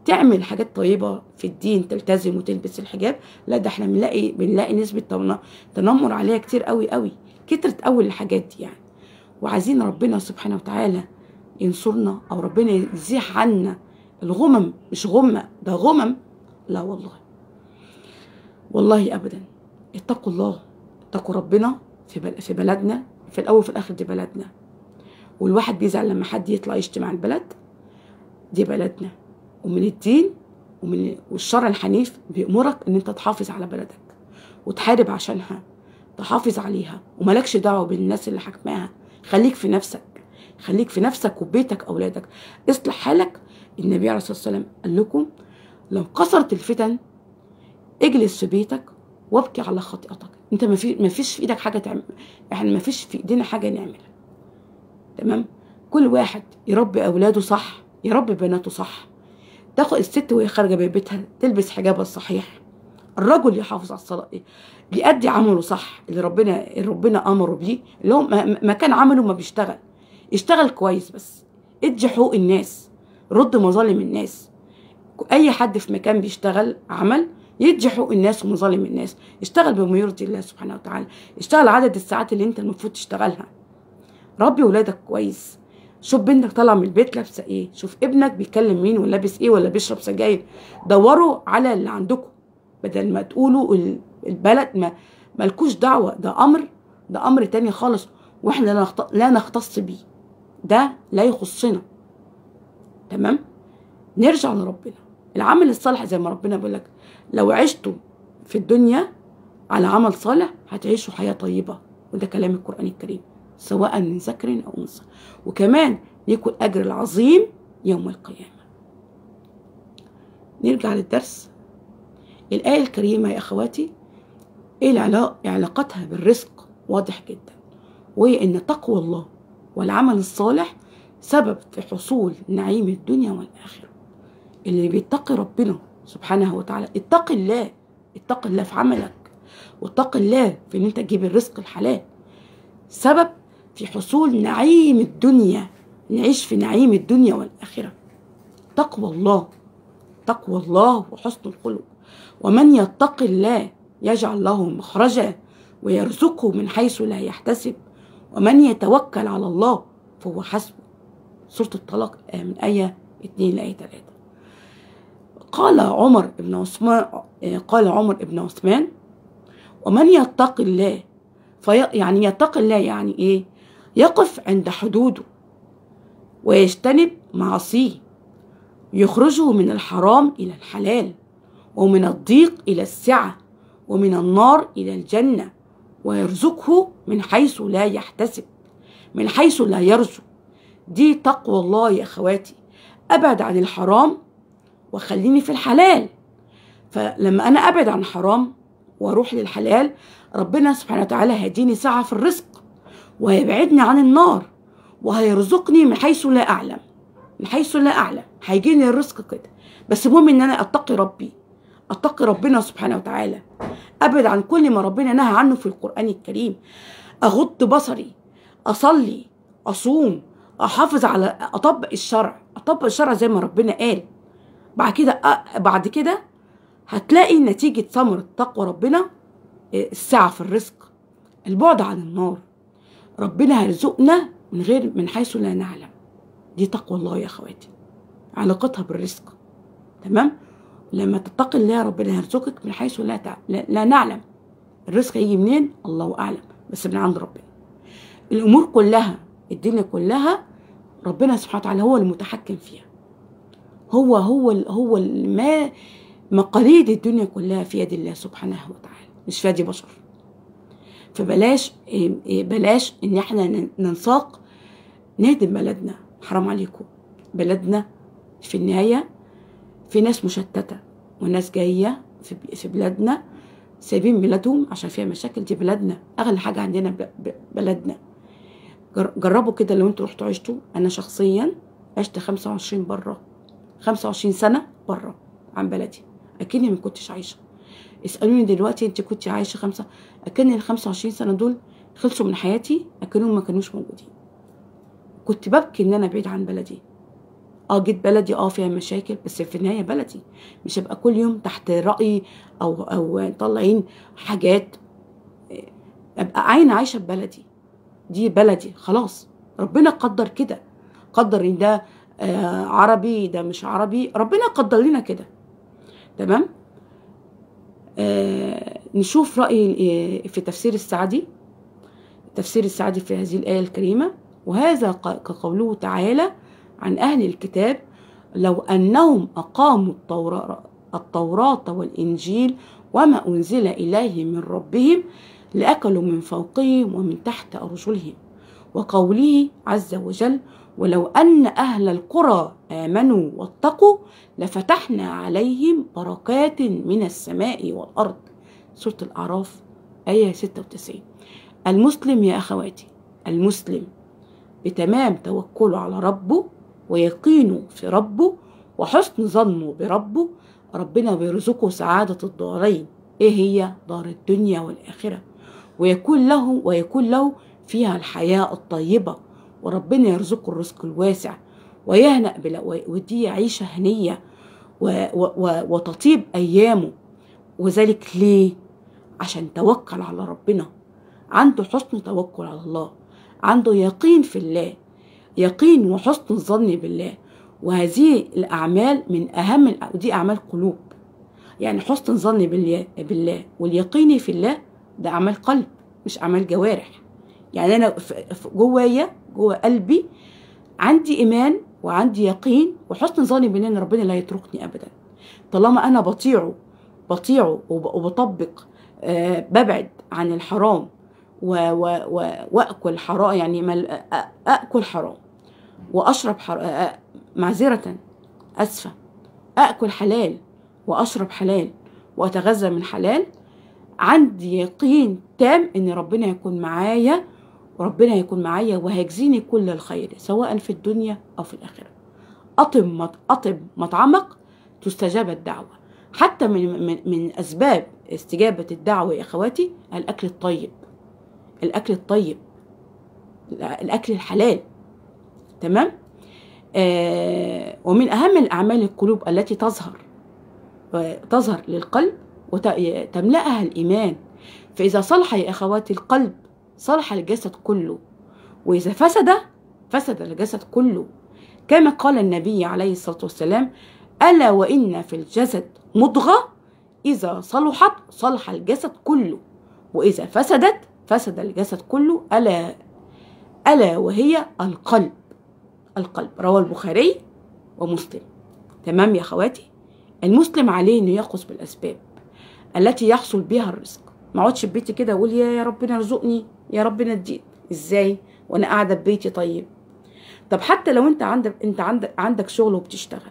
تعمل حاجات طيبة في الدين، تلتزم وتلبس الحجاب، لا ده احنا بنلاقي نسبة تنمر عليها كتير قوي قوي، كترت أول الحاجات دي يعني. وعايزين ربنا سبحانه وتعالى ينصرنا، أو ربنا يزيح عنا الغمم، مش غمة ده غمم، لا والله والله أبدا. اتقوا الله، اتقوا ربنا في بلدنا، في الأول وفي الآخر دي بلدنا. والواحد بيزعل لما حد يطلع يشتم عن البلد، دي بلدنا، ومن الدين والشرع الحنيف بيأمرك ان انت تحافظ على بلدك وتحارب عشانها، تحافظ عليها، وملكش دعوه بالناس اللي حكماها. خليك في نفسك، خليك في نفسك وبيتك اولادك، اصلح حالك. النبي عليه الصلاه والسلام قال لكم لو كثرت الفتن اجلس في بيتك وابكي على خطيئتك. انت ما فيش في ايدك حاجه تعمل، احنا ما فيش في ايدينا حاجه نعملها، تمام؟ كل واحد يربي اولاده صح، يربي بناته صح، تاخد الست وهي خارجه من بيتها تلبس حجابها الصحيح، الرجل يحافظ على الصلاه، بيأدي عمله صح اللي ربنا امره بيه، اللي هو ما كان عمله ما بيشتغل، يشتغل كويس، بس ادي حقوق الناس، رد مظالم الناس. اي حد في مكان بيشتغل عمل يدي حقوق الناس ومظالم الناس، يشتغل بما يرضي الله سبحانه وتعالى، يشتغل عدد الساعات اللي انت المفروض تشتغلها. ربي ولادك كويس، شوف بنتك طالعه من البيت لابسه ايه، شوف ابنك بيكلم مين ولابس ايه ولا بيشرب سجاير. دوروا على اللي عندكم بدل ما تقولوا البلد مالكوش دعوه، ده امر تاني خالص، واحنا لا نختص بيه، ده لا يخصنا، تمام؟ نرجع لربنا. العمل الصالح زي ما ربنا بيقول لك لو عشتوا في الدنيا على عمل صالح هتعيشوا حياه طيبه، وده كلام القرآن الكريم، سواء من ذكر أو أنثى، وكمان ليكوا الأجر العظيم يوم القيامة. نرجع للدرس. الآية الكريمة يا أخواتي إيه علاقتها بالرزق واضح جدا، وهي إن تقوى الله والعمل الصالح سبب في حصول نعيم الدنيا والآخرة. اللي بيتقي ربنا سبحانه وتعالى، اتق الله في عملك، واتق الله في إن أنت تجيب الرزق الحلال، سبب في حصول نعيم الدنيا، نعيش في نعيم الدنيا والآخرة. تقوى الله وحسن الخلق. ومن يتق الله يجعل له مخرجا ويرزقه من حيث لا يحتسب، ومن يتوكل على الله فهو حسبه. سورة الطلاق من آية 2 لآية 3. قال عمر بن عثمان ومن يتق الله يعني يتقي الله يعني ايه؟ يقف عند حدوده ويجتنب معاصيه، يخرجه من الحرام الى الحلال، ومن الضيق الى السعه، ومن النار الى الجنه، ويرزقه من حيث لا يحتسب، من حيث لا يرجو. دي تقوى الله يا اخواتي، ابعد عن الحرام وخليني في الحلال. فلما انا ابعد عن الحرام واروح للحلال، ربنا سبحانه وتعالى هيديني سعة في الرزق، وهيبعدني عن النار، وهيرزقني من حيث لا اعلم، هيجيني الرزق كده. بس المهم ان انا اتقي ربنا سبحانه وتعالى، ابعد عن كل ما ربنا نهى عنه في القرآن الكريم، اغض بصري، اصلي، اصوم، احافظ على اطبق الشرع زي ما ربنا قال. بعد كده هتلاقي نتيجة ثمرة تقوى ربنا السعة في الرزق، البعد عن النار. ربنا هيرزقنا من حيث لا نعلم. دي تقوى الله يا اخواتي، علاقتها بالرزق، تمام؟ لما تتقي الله ربنا هيرزقك من حيث لا نعلم. الرزق هيجي منين؟ الله اعلم، بس من عند ربنا. الامور كلها، الدنيا كلها ربنا سبحانه وتعالى هو المتحكم فيها، هو مقاليد الدنيا كلها في يد الله سبحانه وتعالى، مش في يد بشر. فبلاش ان احنا ننساق نهدم بلدنا، حرام عليكم. بلدنا في النهاية في ناس مشتتة، وناس جاية في بلادنا سايبين بلادهم عشان فيها مشاكل. دي بلادنا، اغلى حاجة عندنا بلدنا. جربوا كده لو انتوا رحتوا عشتوا. انا شخصيا عشت 25 سنة بره عن بلدي، اكني ما كنتش عايشة. اسألوني دلوقتي انت كنت عايشة اكن ال 25 سنة دول خلصوا من حياتي، اكنهم ما كانوش موجودين. كنت ببكي ان انا بعيد عن بلدي، جيت بلدي فيها مشاكل، بس في النهايه بلدي، مش هبقى كل يوم تحت راي او طالعين حاجات. ابقى عايشه في بلدي، دي بلدي خلاص. ربنا قدر كده، قدر ان ده عربي ده مش عربي، ربنا قدر لنا كده. تمام. نشوف رأي في تفسير السعدي. تفسير السعدي في هذه الآية الكريمة: وهذا كقوله تعالى عن أهل الكتاب: لو أنهم أقاموا التوراة والإنجيل وما أنزل إليهم من ربهم لأكلوا من فوقهم ومن تحت أرجلهم. وقوله عز وجل: ولو أن أهل القرى آمنوا واتقوا لفتحنا عليهم بركات من السماء والأرض. سورة الأعراف آية 96. المسلم يا أخواتي، المسلم بتمام توكله على ربه ويقينه في ربه وحسن ظنه بربه، ربنا بيرزقه سعادة الدارين، إيه هي؟ دار الدنيا والآخرة، ويكون له فيها الحياة الطيبة، وربنا يرزقه الرزق الواسع ويهنأ ودي عيشة هنية وتطيب أيامه. وذلك ليه؟ عشان توكل على ربنا، عنده حسن توكل على الله، عنده يقين في الله، يقين وحسن الظن بالله. وهذه الأعمال من أهم ودي أعمال قلوب، يعني حسن الظن بالله واليقين في الله ده أعمال قلب مش أعمال جوارح. يعني أنا جوه قلبي عندي إيمان وعندي يقين وحسن ظني بالله إن ربنا لا يتركني أبدا، طالما أنا بطيعه وبطبق، ببعد عن الحرام وأكل حرام، يعني أكل حرام وأشرب حرام، معذرة أسفة، أكل حلال وأشرب حلال وأتغذى من حلال. عندي يقين تام إن ربنا يكون معايا، وربنا يكون معايا وهيجزيني كل الخير سواء في الدنيا أو في الآخرة. أطب مطعمك تستجاب الدعوة. حتى من أسباب استجابة الدعوة يا أخواتي الأكل الطيب، الأكل الطيب، الأكل الحلال. تمام. ومن أهم الأعمال القلوب التي تظهر للقلب وتملأها الإيمان. فإذا صلح يا أخواتي القلب صلح الجسد كله، وإذا فسد الجسد كله. كما قال النبي عليه الصلاة والسلام: ألا وإن في الجسد مضغة إذا صلحت صلح الجسد كله، وإذا فسد الجسد كله. ألا وهي القلب. رواه البخاري ومسلم. تمام يا أخواتي. المسلم عليه إنه يأخذ بالأسباب التي يحصل بها الرزق. ما اقعدش في بيتي كده اقول يا ربنا ارزقني، يا ربنا اديني، ازاي وانا قاعده في بيتي؟ طيب حتى لو انت عندك شغل وبتشتغل،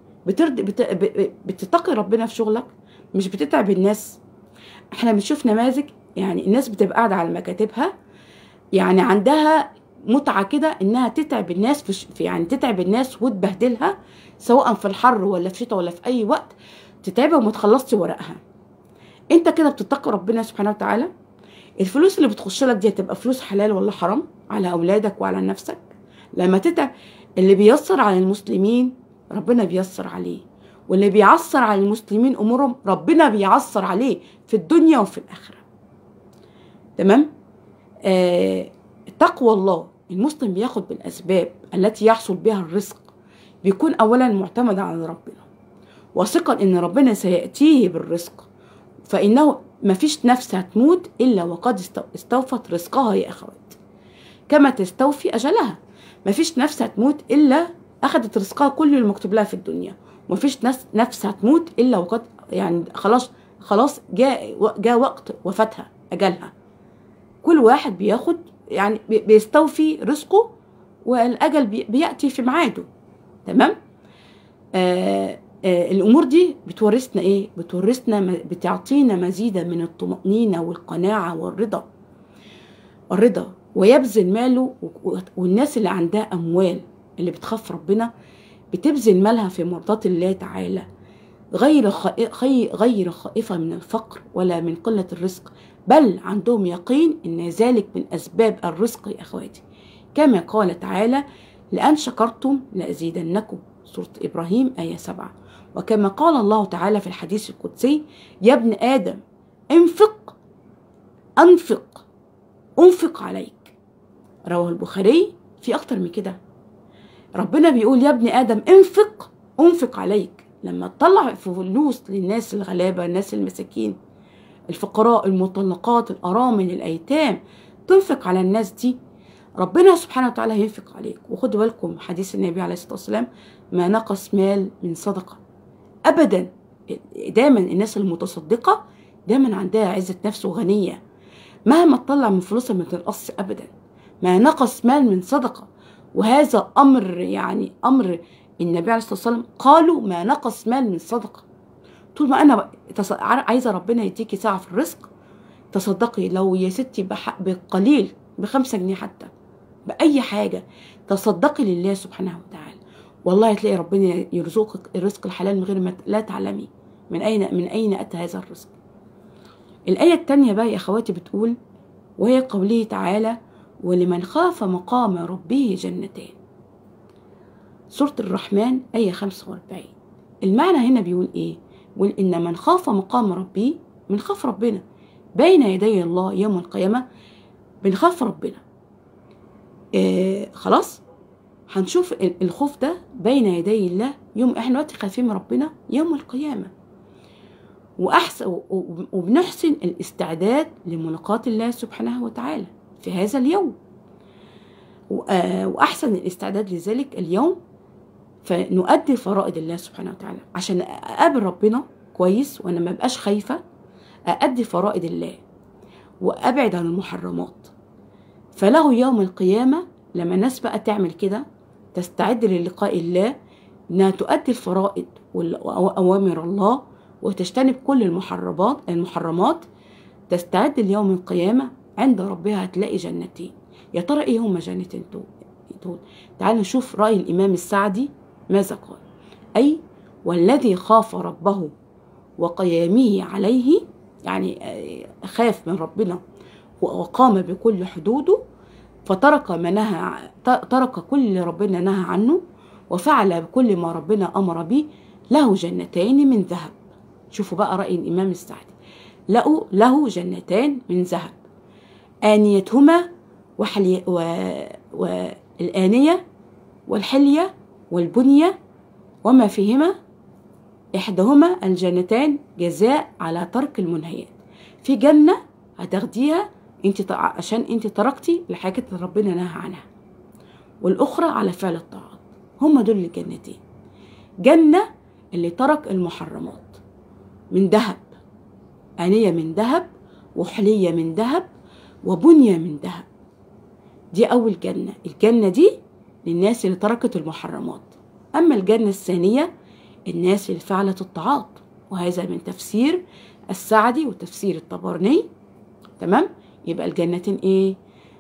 بتتقي ربنا في شغلك، مش بتتعب الناس. احنا بنشوف نماذج، يعني الناس بتبقى قاعده على مكاتبها، يعني عندها متعه كده انها تتعب الناس يعني تتعب الناس وتبهدلها، سواء في الحر ولا في شتاء ولا في اي وقت، تتعبها وما تخلصش ورقها. انت كده بتتقي ربنا سبحانه وتعالى؟ الفلوس اللي بتخش لك دي هتبقى فلوس حلال ولا حرام على اولادك وعلى نفسك؟ لما تتعب. اللي بيسر على المسلمين ربنا بيسر عليه، واللي بيعسر على المسلمين امورهم ربنا بيعسر عليه في الدنيا وفي الاخره. تمام. تقوى الله، المسلم بياخد بالاسباب التي يحصل بها الرزق، بيكون اولا معتمد على ربنا وثقا ان ربنا سياتيه بالرزق، فإنه ما فيش نفس هتموت إلا وقد استوفت رزقها يا أخوات، كما تستوفي أجلها. ما فيش نفس هتموت إلا أخذت رزقها كل المكتوب لها في الدنيا، وما فيش نفس هتموت إلا وقد يعني خلاص جاء وقت وفاتها أجلها. كل واحد بياخد يعني بيستوفي رزقه، والأجل بيأتي في ميعاده. تمام. الأمور دي بتورثنا إيه؟ بتعطينا مزيدا من الطمأنينة والقناعة والرضا ويبذل ماله. والناس اللي عندها أموال اللي بتخاف ربنا بتبذل مالها في مرضاة الله تعالى، غير خائفة من الفقر ولا من قلة الرزق، بل عندهم يقين إن ذلك من أسباب الرزق يا أخواتي. كما قال تعالى: لأن شكرتم لأزيدنكم سورة إبراهيم آية 7. وكما قال الله تعالى في الحديث القدسي: يا ابن آدم انفق أنفق عليك. رواه البخاري. في أكتر من كده، ربنا بيقول يا ابن آدم أنفق عليك. لما تطلع فلوس للناس الغلابة، الناس المساكين، الفقراء، المطلقات، الأرامل، الأيتام، تنفق على الناس دي، ربنا سبحانه وتعالى هينفق عليك. وخدوا بالكم حديث النبي عليه الصلاة والسلام: ما نقص مال من صدقة أبدا. دايما الناس المتصدقة دايما عندها عزة نفس وغنية، مهما تطلع من فلوسها ما تنقص أبدا. ما نقص مال من صدقة. وهذا أمر، يعني أمر النبي عليه الصلاة والسلام قالوا ما نقص مال من صدقة. طول ما أنا عايزة ربنا يديكي ساعة في الرزق، تصدقي لو يا ستي بقليل، ب5 جنيه حتى، بأي حاجة، تصدقي لله سبحانه وتعالى، والله هتلاقي ربنا يرزقك الرزق الحلال من غير ما لا تعلمي من أين أتى هذا الرزق. الآية الثانية بقى يا أخواتي بتقول، وهي قوله تعالى: ولمن خاف مقام ربه جنتان. سورة الرحمن آية 45. المعنى هنا بيقول إيه؟ بيقول إن من خاف مقام ربه، من خاف ربنا بين يدي الله يوم القيامة، بنخاف ربنا. خلاص هنشوف الخوف ده بين يدي الله يوم، احنا دلوقتي خايفين ربنا يوم القيامة، وبنحسن الاستعداد لملاقاة الله سبحانه وتعالى في هذا اليوم. وأحسن الاستعداد لذلك اليوم فنؤدي فرائض الله سبحانه وتعالى، عشان أقابل ربنا كويس وأنا ما بقاش خايفة، أؤدي فرائض الله وأبعد عن المحرمات. فله يوم القيامة لما الناس بقى تعمل كده، تستعد للقاء الله، إنها تؤدي الفرائض وأوامر الله وتجتنب كل المحرمات، تستعد ليوم القيامة عند ربها هتلاقي جنتين. يا ترى إيه هما جنتين دول؟ تعالوا نشوف رأي الإمام السعدي ماذا قال. أي والذي خاف ربه وقيامه عليه، يعني خاف من ربنا وقام بكل حدوده، فترك ما نهى، ترك كل ربنا نهى عنه وفعل بكل ما ربنا أمر به، له جنتين من ذهب. شوفوا بقى رأي الإمام السعدي: له جنتان من ذهب، آنيتهما والآنية والحلية والبنية وما فيهما، إحداهما الجنتان جزاء على ترك المنهيات. في جنة هتاخديها انت عشان انت تركتي الحاجات اللي ربنا نهى عنها، والأخرى على فعل الطاعات. هما دول الجنتين. جنة اللي ترك المحرمات من ذهب، آنية من ذهب وحلية من ذهب وبنية من ذهب. دي أول جنة. الجنة دي للناس اللي تركت المحرمات. أما الجنة الثانية الناس اللي فعلت الطاعات، وهذا من تفسير السعدي وتفسير الطبراني. تمام؟ يبقى الجنتين ايه؟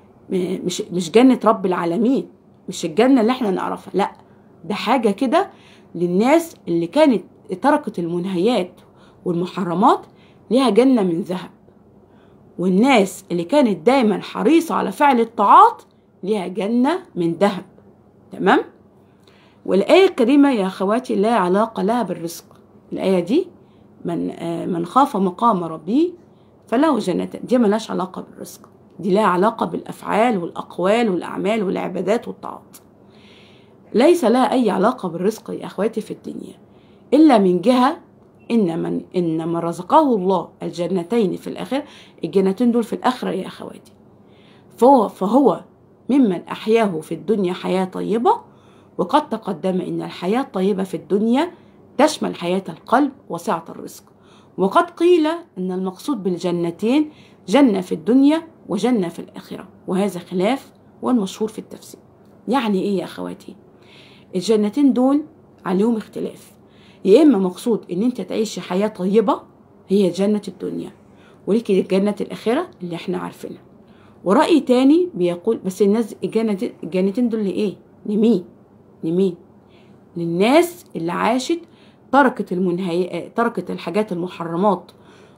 مش جنة رب العالمين، مش الجنة اللي احنا نعرفها، لا، ده حاجة كده للناس اللي كانت تركت المنهيات والمحرمات، ليها جنة من ذهب. والناس اللي كانت دايما حريصة على فعل الطاعات ليها جنة من ذهب. تمام؟ والآية الكريمة يا أخواتي لا علاقة لها بالرزق. الآية دي من خاف مقام ربه فله جنتان، دي ملاش علاقة بالرزق، دي لها علاقة بالأفعال والأقوال والأعمال والعبادات والطاعات. ليس لها أي علاقة بالرزق يا أخواتي في الدنيا، إلا من جهة إن من رزقه الله الجنتين في الآخرة، الجنتين دول في الآخرة يا أخواتي، فهو ممن أحياه في الدنيا حياة طيبة. وقد تقدم إن الحياة الطيبة في الدنيا تشمل حياة القلب وسعة الرزق. وقد قيل إن المقصود بالجنتين جنة في الدنيا وجنة في الآخرة، وهذا خلاف والمشهور في التفسير. يعني إيه يا أخواتي؟ الجنتين دول عليهم اختلاف. يا إما مقصود إن أنت تعيش حياة طيبة هي جنة الدنيا، ولكن جنة الآخرة اللي احنا عارفينها. ورأي تاني بيقول بس الناس الجنتين دول لإيه؟ لمين؟ للناس اللي عاشت تركت تركت الحاجات المحرمات،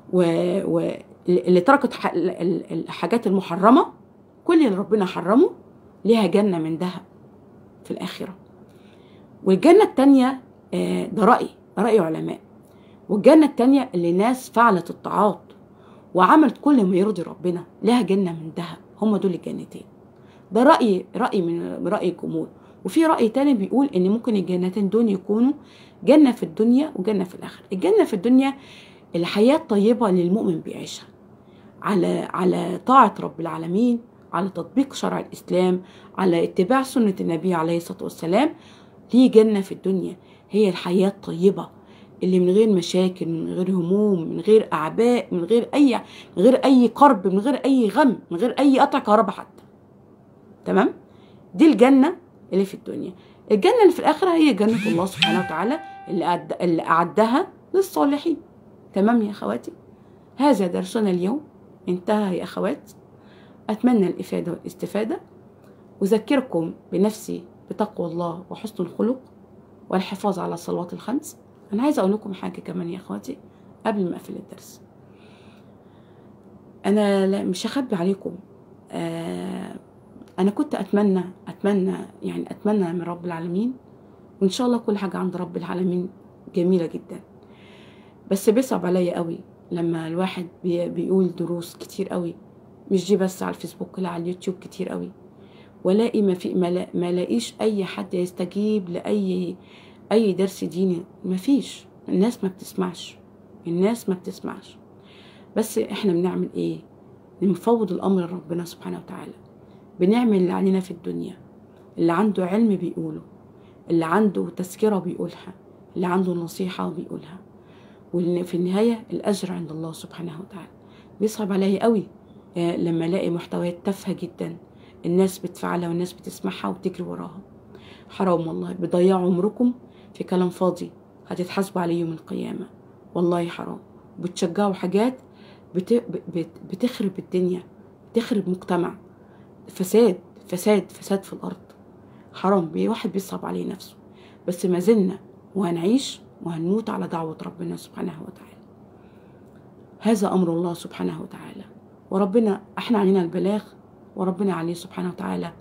واللي تركت الحاجات المحرمة، كل اللي ربنا حرمه ليها جنة من ذهب في الآخرة. والجنة التانية ده رأي علماء، والجنة التانية اللي ناس فعلت الطاعات وعملت كل ما يرضي ربنا لها جنة من ذهب. هم دول الجنتين. ده رأي من رأي الجمهور. وفي رأي تاني بيقول ان ممكن الجنتين دول يكونوا جنة في الدنيا وجنة في الآخرة. الجنة في الدنيا الحياة الطيبة للمؤمن بيعيشها على طاعة رب العالمين، على تطبيق شرع الإسلام، على اتباع سنة النبي عليه الصلاة والسلام. دي جنة في الدنيا، هي الحياة الطيبة اللي من غير مشاكل، من غير هموم، من غير أعباء، من غير أي كرب، من غير أي غم، من غير أي قطع كهرباء حتى. تمام؟ دي الجنة اللي في الدنيا. الجنة اللي في الآخرة هي جنة الله سبحانه وتعالى اللي أعدها للصالحين. تمام يا أخواتي؟ هذا درسنا اليوم انتهى يا أخوات. أتمنى الإفادة والاستفادة، أذكركم بنفسي بتقوى الله وحسن الخلق والحفاظ على الصلوات الخمس. أنا عايزة أقول لكم حاجة كمان يا أخواتي قبل ما أقفل الدرس. أنا مش هخبي عليكم، أنا كنت أتمنى من رب العالمين، وإن شاء الله كل حاجة عند رب العالمين جميلة جدا، بس بيصعب عليا قوي لما الواحد بيقول دروس كتير قوي، مش دي بس على الفيسبوك، لا على اليوتيوب كتير قوي، ولاقي ما لاقيش أي حد يستجيب لأي درس ديني. مفيش، الناس ما بتسمعش. بس احنا بنعمل ايه؟ بنفوض الأمر لربنا سبحانه وتعالى، بنعمل اللي علينا في الدنيا. اللي عنده علم بيقوله، اللي عنده تذكرة بيقولها، اللي عنده نصيحة بيقولها، وفي النهاية الأجر عند الله سبحانه وتعالى. بيصعب عليا قوي لما الاقي محتويات تافهة جدا الناس بتفعلها والناس بتسمعها وتجري وراها. حرام والله، بتضيعوا عمركم في كلام فاضي هتتحاسبوا عليه يوم القيامة. والله حرام. بتشجعوا حاجات بتخرب الدنيا، بتخرب مجتمع. فساد في الأرض. حرام. واحد بيصعب عليه نفسه، بس ما زلنا وهنعيش وهنموت على دعوة ربنا سبحانه وتعالى. هذا أمر الله سبحانه وتعالى، وربنا احنا علينا البلاغ، وربنا عليه سبحانه وتعالى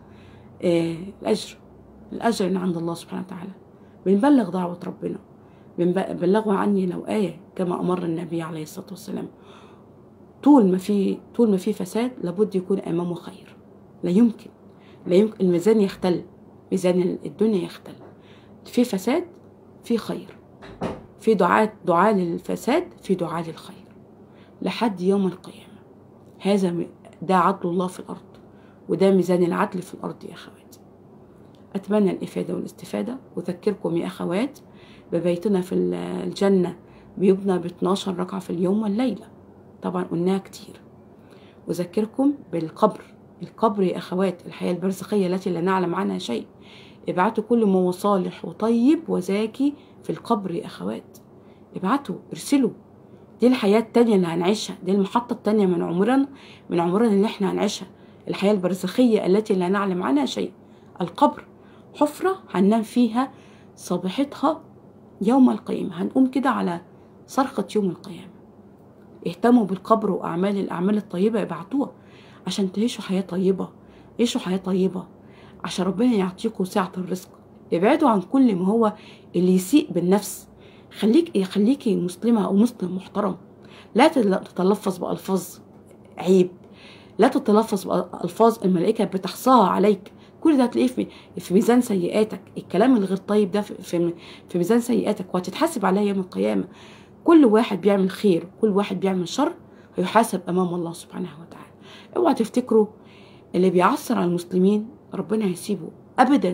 الأجر اللي عند الله سبحانه وتعالى. بنبلغ دعوة ربنا، بلغوا عني لو آية كما أمر النبي عليه الصلاة والسلام. طول ما في فساد لابد يكون أمامه خير. لا يمكن الميزان يختل، ميزان الدنيا يختل. في فساد في خير، في دعاء للفساد، في دعاء للخير لحد يوم القيامة. ده عدل الله في الأرض، وده ميزان العدل في الأرض يا أخوات. أتمنى الإفادة والاستفادة. أذكركم يا أخوات ببيتنا في الجنة بيبنى ب12 ركعة في اليوم والليلة، طبعا قلناها كتير. أذكركم القبر يا أخوات، الحياة البرزخية التي لا نعلم عنها شيء. ابعتوا كل ما هو صالح وطيب وزاكي في القبر يا أخوات، ابعتوا، ارسلوا. دي الحياة التانية اللي هنعيشها، دي المحطة التانية من عمرنا اللي احنا هنعيشها، الحياة البرزخية التي لا نعلم عنها شيء. القبر حفرة هننام فيها صباحتها يوم القيامة، هنقوم كده على صرخة يوم القيامة. اهتموا بالقبر الأعمال الطيبة، ابعتوها عشان تعيشوا حياة طيبة. عيشوا حياة طيبة عشان ربنا يعطيكم سعة الرزق. ابعدوا عن كل ما هو اللي يسيء بالنفس. خليكي مسلمة أو مسلم محترم. لا تتلفظ بألفاظ عيب، لا تتلفظ بألفاظ الملائكة بتحصاها عليك. كل ده هتلاقيه في ميزان سيئاتك. الكلام الغير طيب ده في ميزان سيئاتك، وهتتحاسب عليه يوم القيامة. كل واحد بيعمل خير، كل واحد بيعمل شر هيحاسب أمام الله سبحانه وتعالى. اوعى تفتكروا اللي بيعصر على المسلمين ربنا هيسيبه أبدا.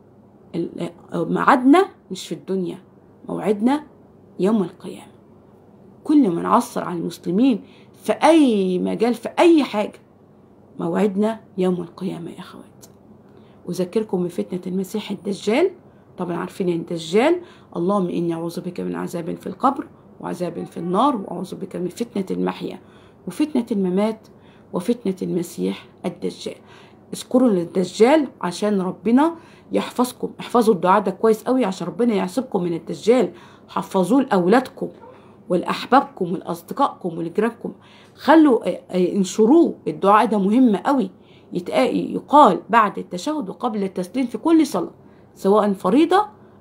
موعدنا مش في الدنيا، موعدنا يوم القيامة. كل من عصر على المسلمين في أي مجال، في أي حاجة، موعدنا يوم القيامة يا أخوات. أذكركم بفتنة المسيح الدجال. طبعا عارفين الدجال. اللهم إني أعوذ بك من عذاب في القبر وعذاب في النار، وأعوذ بك من فتنة المحيا وفتنة الممات وفتنة المسيح الدجال. اذكروا للدجال عشان ربنا يحفظكم. احفظوا الدعاء ده كويس قوي عشان ربنا يعصمكم من الدجال. حفظوه لأولادكم ولأحبابكم ولأصدقائكم ولجيرانكم. خلوا انشروه. الدعاء ده مهم قوي، يقال بعد التشهد وقبل التسليم في كل صلاة، سواء فريضة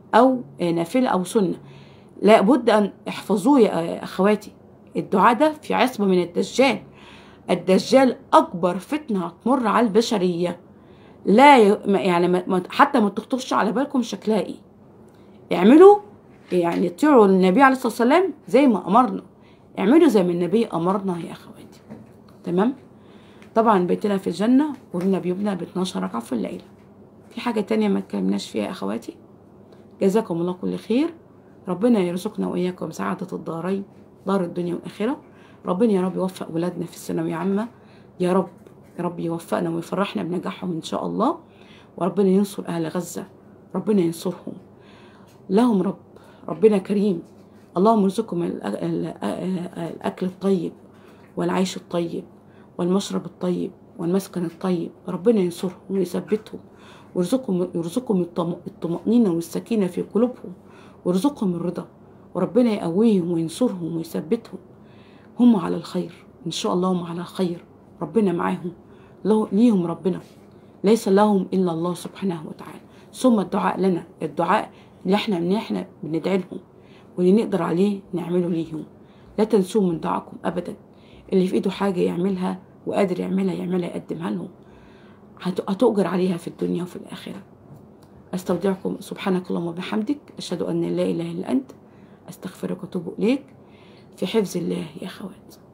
أو نافلة أو سنة. لابد أن احفظوه يا أخواتي، الدعاء ده في عصمة من الدجال. الدجال أكبر فتنة هتمر على البشرية، لا يعني حتى ما تخطرش على بالكم شكلها ايه. اعملوا يعني اطيعوا النبي عليه الصلاة والسلام زي ما أمرنا، اعملوا زي ما النبي أمرنا يا أخواتي. تمام. طبعا بيتنا في الجنة ولنا بيبنى ب 12 ركعة في الليلة. في حاجة تانية ما اتكلمناش فيها يا أخواتي؟ جزاكم الله كل خير. ربنا يرزقنا وإياكم سعادة الدارين، دار الدنيا والآخرة. ربنا يا رب يوفق ولادنا في الثانوية عامة، يا رب يا رب يوفقنا ويفرحنا بنجاحهم إن شاء الله. وربنا ينصر أهل غزة، ربنا ينصرهم، لهم ربنا كريم. اللهم ارزقهم الأكل الطيب والعيش الطيب والمشرب الطيب والمسكن الطيب. ربنا ينصرهم ويثبتهم، ويرزقهم الطمأنينة والسكينة في قلوبهم، ويرزقهم الرضا، وربنا يقويهم وينصرهم ويثبتهم. هم على الخير إن شاء الله، هم على خير، ربنا معاهم، ليهم ربنا، ليس لهم إلا الله سبحانه وتعالى. ثم الدعاء لنا، الدعاء اللي احنا بندعي لهم واللي نقدر عليه نعمله ليهم. لا تنسوا من دعائكم أبدا. اللي في إيده حاجة يعملها وقادر يعملها يقدمها لهم، هتؤجر عليها في الدنيا وفي الآخرة. أستودعكم، سبحانك اللهم وبحمدك، أشهد أن لا إله إلا أنت، أستغفرك وأتوب إليك، في حفظ الله يا أخوات.